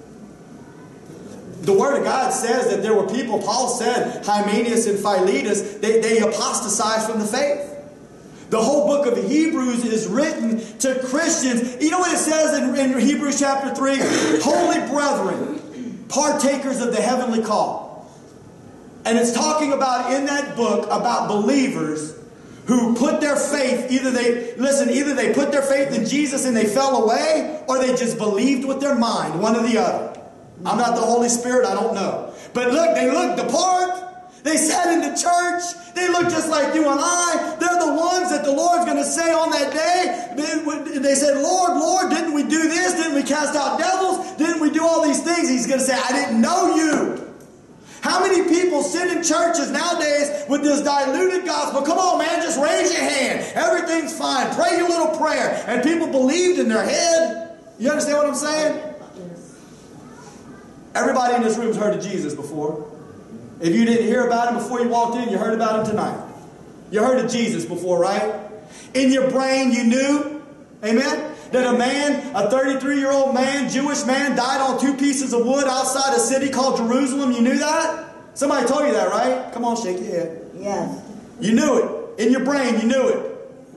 The Word of God says that there were people, Paul said, Hymenaeus and Philetus, they, they apostatized from the faith. The whole book of Hebrews is written to Christians. You know what it says in, in Hebrews chapter three? Holy brethren, partakers of the heavenly call. And it's talking about in that book about believers who put their faith, either they, listen, either they put their faith in Jesus and they fell away, or they just believed with their mind, one or the other. I'm not the Holy Spirit, I don't know. But look, they looked the part. They sat in the church. They look just like you and I. They're the ones that the Lord's going to say on that day. They, they said, Lord, Lord, didn't we do this? Didn't we cast out devils? Didn't we do all these things? He's going to say, I didn't know you. How many people sit in churches nowadays with this diluted gospel? Come on, man, just raise your hand. Everything's fine. Pray your little prayer. And people believed in their head. You understand what I'm saying? Everybody in this room's heard of Jesus before. If you didn't hear about him before you walked in, you heard about him tonight. You heard of Jesus before, right? In your brain you knew, amen, that a man, a thirty-three-year-old man, Jewish man, died on two pieces of wood outside a city called Jerusalem. You knew that? Somebody told you that, right? Come on, shake your head. Yes. You knew it. In your brain, you knew it.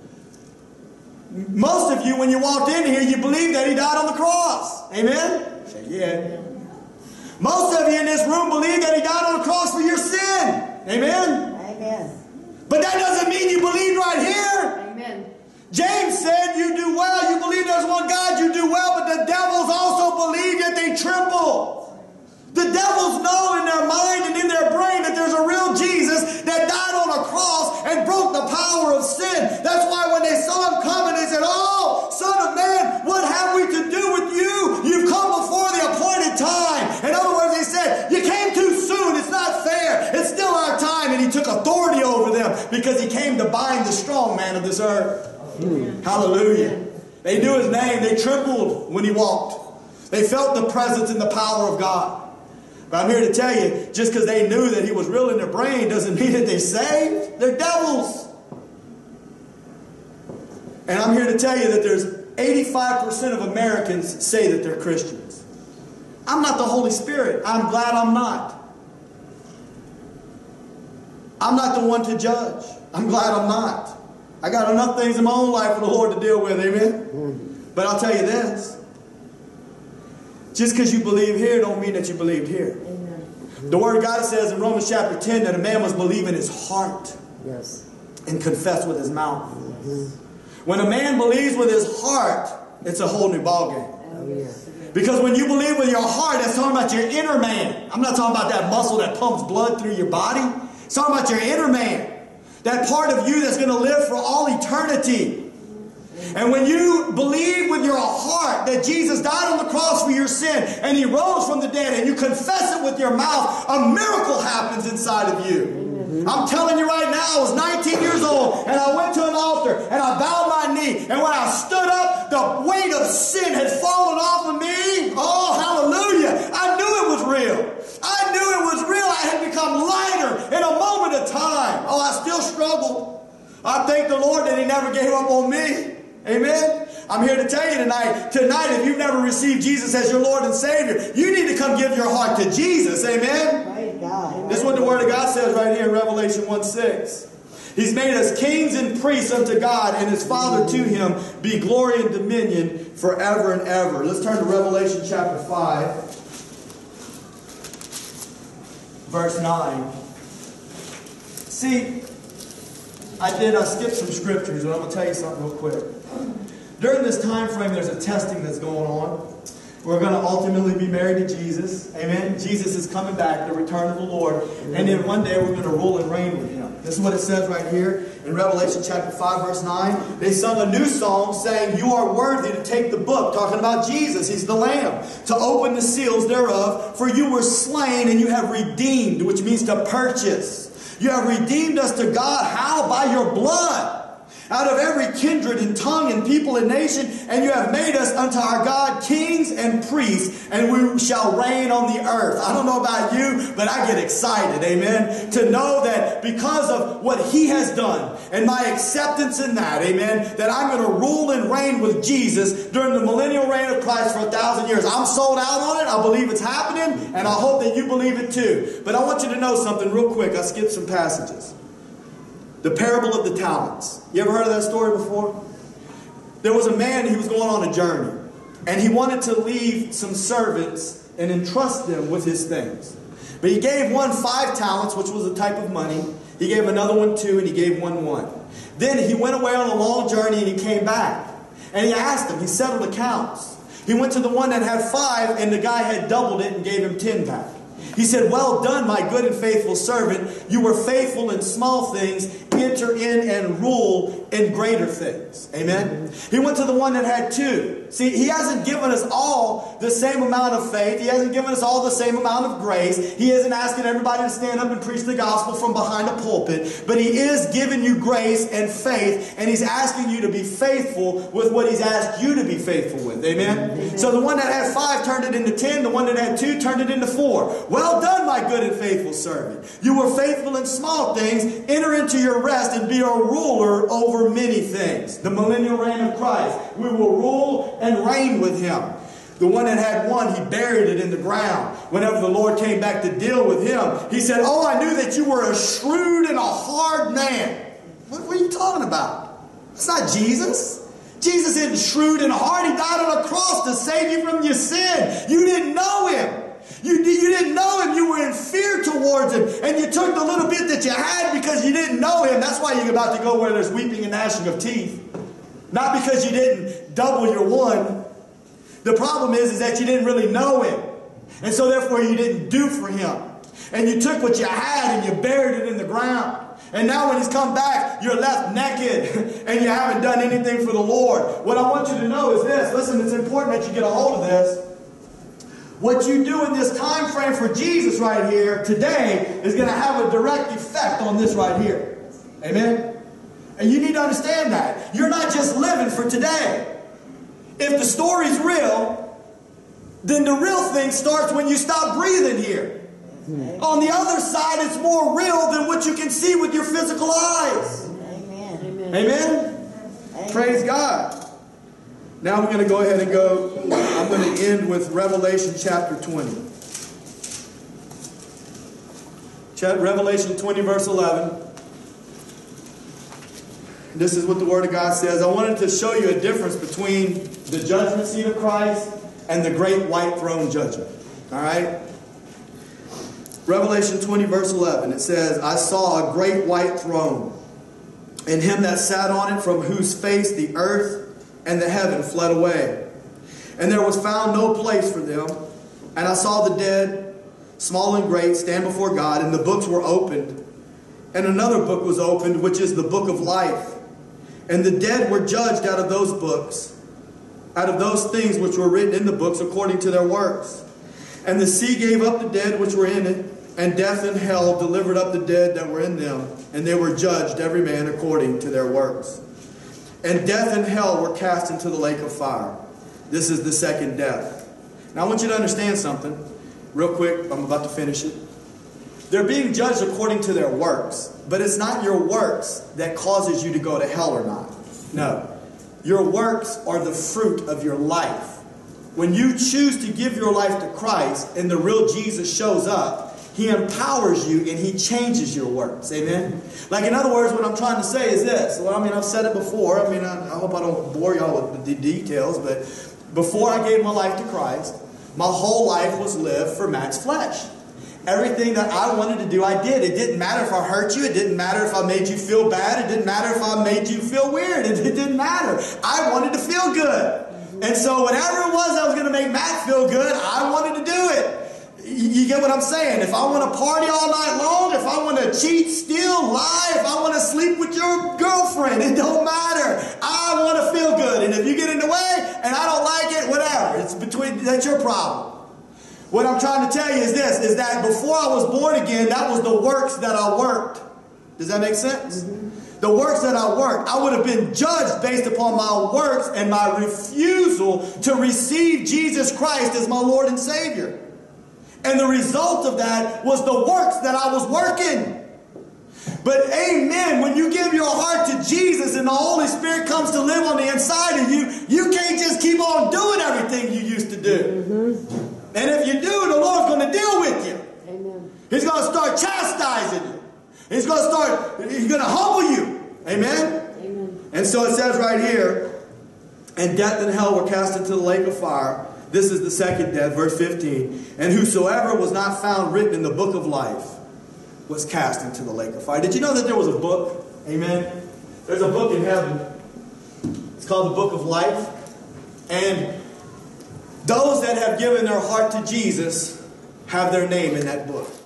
Most of you, when you walked in here, you believed that he died on the cross. Amen? Shake your head. Most of you in this room believe that he died on the cross for your sin. Amen? Amen. But that doesn't mean you believe right here. Amen. James said you do well. You believe there's one God, you do well. But the devils also believe, yet they tremble. The devils know in their mind and in their brain that there's a real Jesus that died on a cross and broke the power of sin. That's why when they saw him coming, they said, oh, Son of Man, what have we to do with you? You've come before the appointed time. In other words, they said, you came too soon. It's not fair. It's still our time. And he took authority over them because he came to bind the strong man of this earth. Mm. Hallelujah. They knew his name. They trembled when he walked. They felt the presence and the power of God. But I'm here to tell you, just because they knew that he was real in their brain doesn't mean that they saved. They're devils. And I'm here to tell you that there's eighty-five percent of Americans say that they're Christians. I'm not the Holy Spirit. I'm glad I'm not. I'm not the one to judge. I'm glad I'm not. I got enough things in my own life for the Lord to deal with. Amen? But I'll tell you this. Just because you believe here don't mean that you believed here. Amen. The Word of God says in Romans chapter ten that a man must believe in his heart, yes, and confess with his mouth. Mm-hmm. When a man believes with his heart, it's a whole new ballgame. Oh, yeah. Because when you believe with your heart, that's talking about your inner man. I'm not talking about that muscle that pumps blood through your body. It's talking about your inner man. That part of you that's going to live for all eternity. And when you believe with your heart that Jesus died on the cross for your sin and he rose from the dead and you confess it with your mouth, a miracle happens inside of you. Mm-hmm. I'm telling you right now, I was nineteen years old and I went to an altar and I bowed my knee, and when I stood up, the weight of sin had fallen off of me. Oh, hallelujah. I knew it was real. I knew it was real. I had become lighter in a moment of time. Oh, I still struggled. I thank the Lord that he never gave up on me. Amen? I'm here to tell you tonight, tonight if you've never received Jesus as your Lord and Savior, you need to come give your heart to Jesus. Amen? Praise God. This is what the Word of God says right here in Revelation one six. He's made us kings and priests unto God, and his Father to him be glory and dominion forever and ever. Let's turn to Revelation chapter five, verse nine. See, I did, I skipped some scriptures, and I'm going to tell you something real quick. During this time frame, there's a testing that's going on. We're going to ultimately be married to Jesus. Amen. Jesus is coming back, the return of the Lord. And then one day we're going to rule and reign with him. This is what it says right here in Revelation chapter five, verse nine, they sung a new song saying, "You are worthy to take the book," talking about Jesus. He's the Lamb. "To open the seals thereof, for you were slain and you have redeemed," which means to purchase. "You have redeemed us to God." How? By your blood. "Out of every kindred and tongue and people and nation, and you have made us unto our God kings and priests, and we shall reign on the earth." I don't know about you, but I get excited, amen, to know that because of what He has done and my acceptance in that, amen, that I'm going to rule and reign with Jesus during the millennial reign of Christ for a thousand years. I'm sold out on it. I believe it's happening, and I hope that you believe it too. But I want you to know something real quick. I skipped some passages. The parable of the talents. You ever heard of that story before? There was a man, he was going on a journey. And he wanted to leave some servants and entrust them with his things. But he gave one five talents, which was a type of money. He gave another one two, and he gave one one. Then he went away on a long journey and he came back. And he asked him, he settled accounts. He went to the one that had five, and the guy had doubled it and gave him ten back. He said, "Well done, my good and faithful servant. You were faithful in small things. Enter in and rule in greater things." Amen. He went to the one that had two. See, He hasn't given us all the same amount of faith. He hasn't given us all the same amount of grace. He isn't asking everybody to stand up and preach the gospel from behind a pulpit. But He is giving you grace and faith. And He's asking you to be faithful with what He's asked you to be faithful with. Amen. Amen. So the one that had five turned it into ten. The one that had two turned it into four. "Well done, my good and faithful servant. You were faithful in small things. Enter into your rest and be a ruler over many things." The millennial reign of Christ. We will rule and reign with Him. The one that had one, he buried it in the ground. Whenever the Lord came back to deal with him, He said, "Oh, I knew that you were a shrewd and a hard man." What, what are you talking about? It's not Jesus. Jesus isn't shrewd and hard. He died on a cross to save you from your sin. You didn't know Him. You, you didn't know Him. You were in fear towards Him. And you took the little bit that you had because you didn't know Him. That's why you're about to go where there's weeping and gnashing of teeth. Not because you didn't double your one. The problem is, is that you didn't really know Him. And so therefore you didn't do for Him. And you took what you had and you buried it in the ground. And now when He's come back, you're left naked and you haven't done anything for the Lord. What I want you to know is this. Listen, it's important that you get a hold of this. What you do in this time frame for Jesus right here today is going to have a direct effect on this right here. Amen? And you need to understand that. You're not just living for today. If the story's real, then the real thing starts when you stop breathing here. Amen. On the other side, it's more real than what you can see with your physical eyes. Amen. Amen? Amen? Amen. Praise God. Now we're going to go ahead and go, I'm going to end with Revelation chapter twenty. Revelation twenty verse eleven. This is what the Word of God says. I wanted to show you a difference between the judgment seat of Christ and the great white throne judgment. Alright? Revelation twenty verse eleven. It says, "I saw a great white throne, and Him that sat on it, from whose face the earth and the heaven fled away. And there was found no place for them. And I saw the dead, small and great, stand before God, and the books were opened. And another book was opened, which is the book of life. And the dead were judged out of those books, out of those things which were written in the books according to their works. And the sea gave up the dead which were in it, and death and hell delivered up the dead that were in them, and they were judged every man according to their works. And death and hell were cast into the lake of fire. This is the second death." Now I want you to understand something. Real quick, I'm about to finish it. They're being judged according to their works. But it's not your works that causes you to go to hell or not. No. Your works are the fruit of your life. When you choose to give your life to Christ and the real Jesus shows up, He empowers you and He changes your works. Amen? Like, in other words, what I'm trying to say is this. Well, I mean, I've said it before. I mean, I, I hope I don't bore y'all with the details. But before I gave my life to Christ, my whole life was lived for man's flesh. Everything that I wanted to do, I did. It didn't matter if I hurt you. It didn't matter if I made you feel bad. It didn't matter if I made you feel weird. It, it didn't matter. I wanted to feel good. And so whatever it was that was going to make Matt feel good, I wanted to do it. You get what I'm saying? If I want to party all night long, if I want to cheat, steal, lie, if I want to sleep with your girlfriend, it don't matter. I want to feel good. And if you get in the way and I don't like it, whatever. It's between, that's your problem. What I'm trying to tell you is this, is that before I was born again, that was the works that I worked. Does that make sense? Mm-hmm. The works that I worked. I would have been judged based upon my works and my refusal to receive Jesus Christ as my Lord and Savior. And the result of that was the works that I was working. But amen, when you give your heart to Jesus and the Holy Spirit comes to live on the inside of you, you can't just keep on doing everything you used to do. Mm-hmm. And if you do, the Lord's going to deal with you. Amen. He's going to start chastising you. He's going to start, he's going to humble you. Amen? Amen. And so it says right here, and death and hell were cast into the lake of fire. This is the second death, verse fifteen. And whosoever was not found written in the book of life was cast into the lake of fire. Did you know that there was a book? Amen. There's a book in heaven. It's called the book of life. And those that have given their heart to Jesus have their name in that book.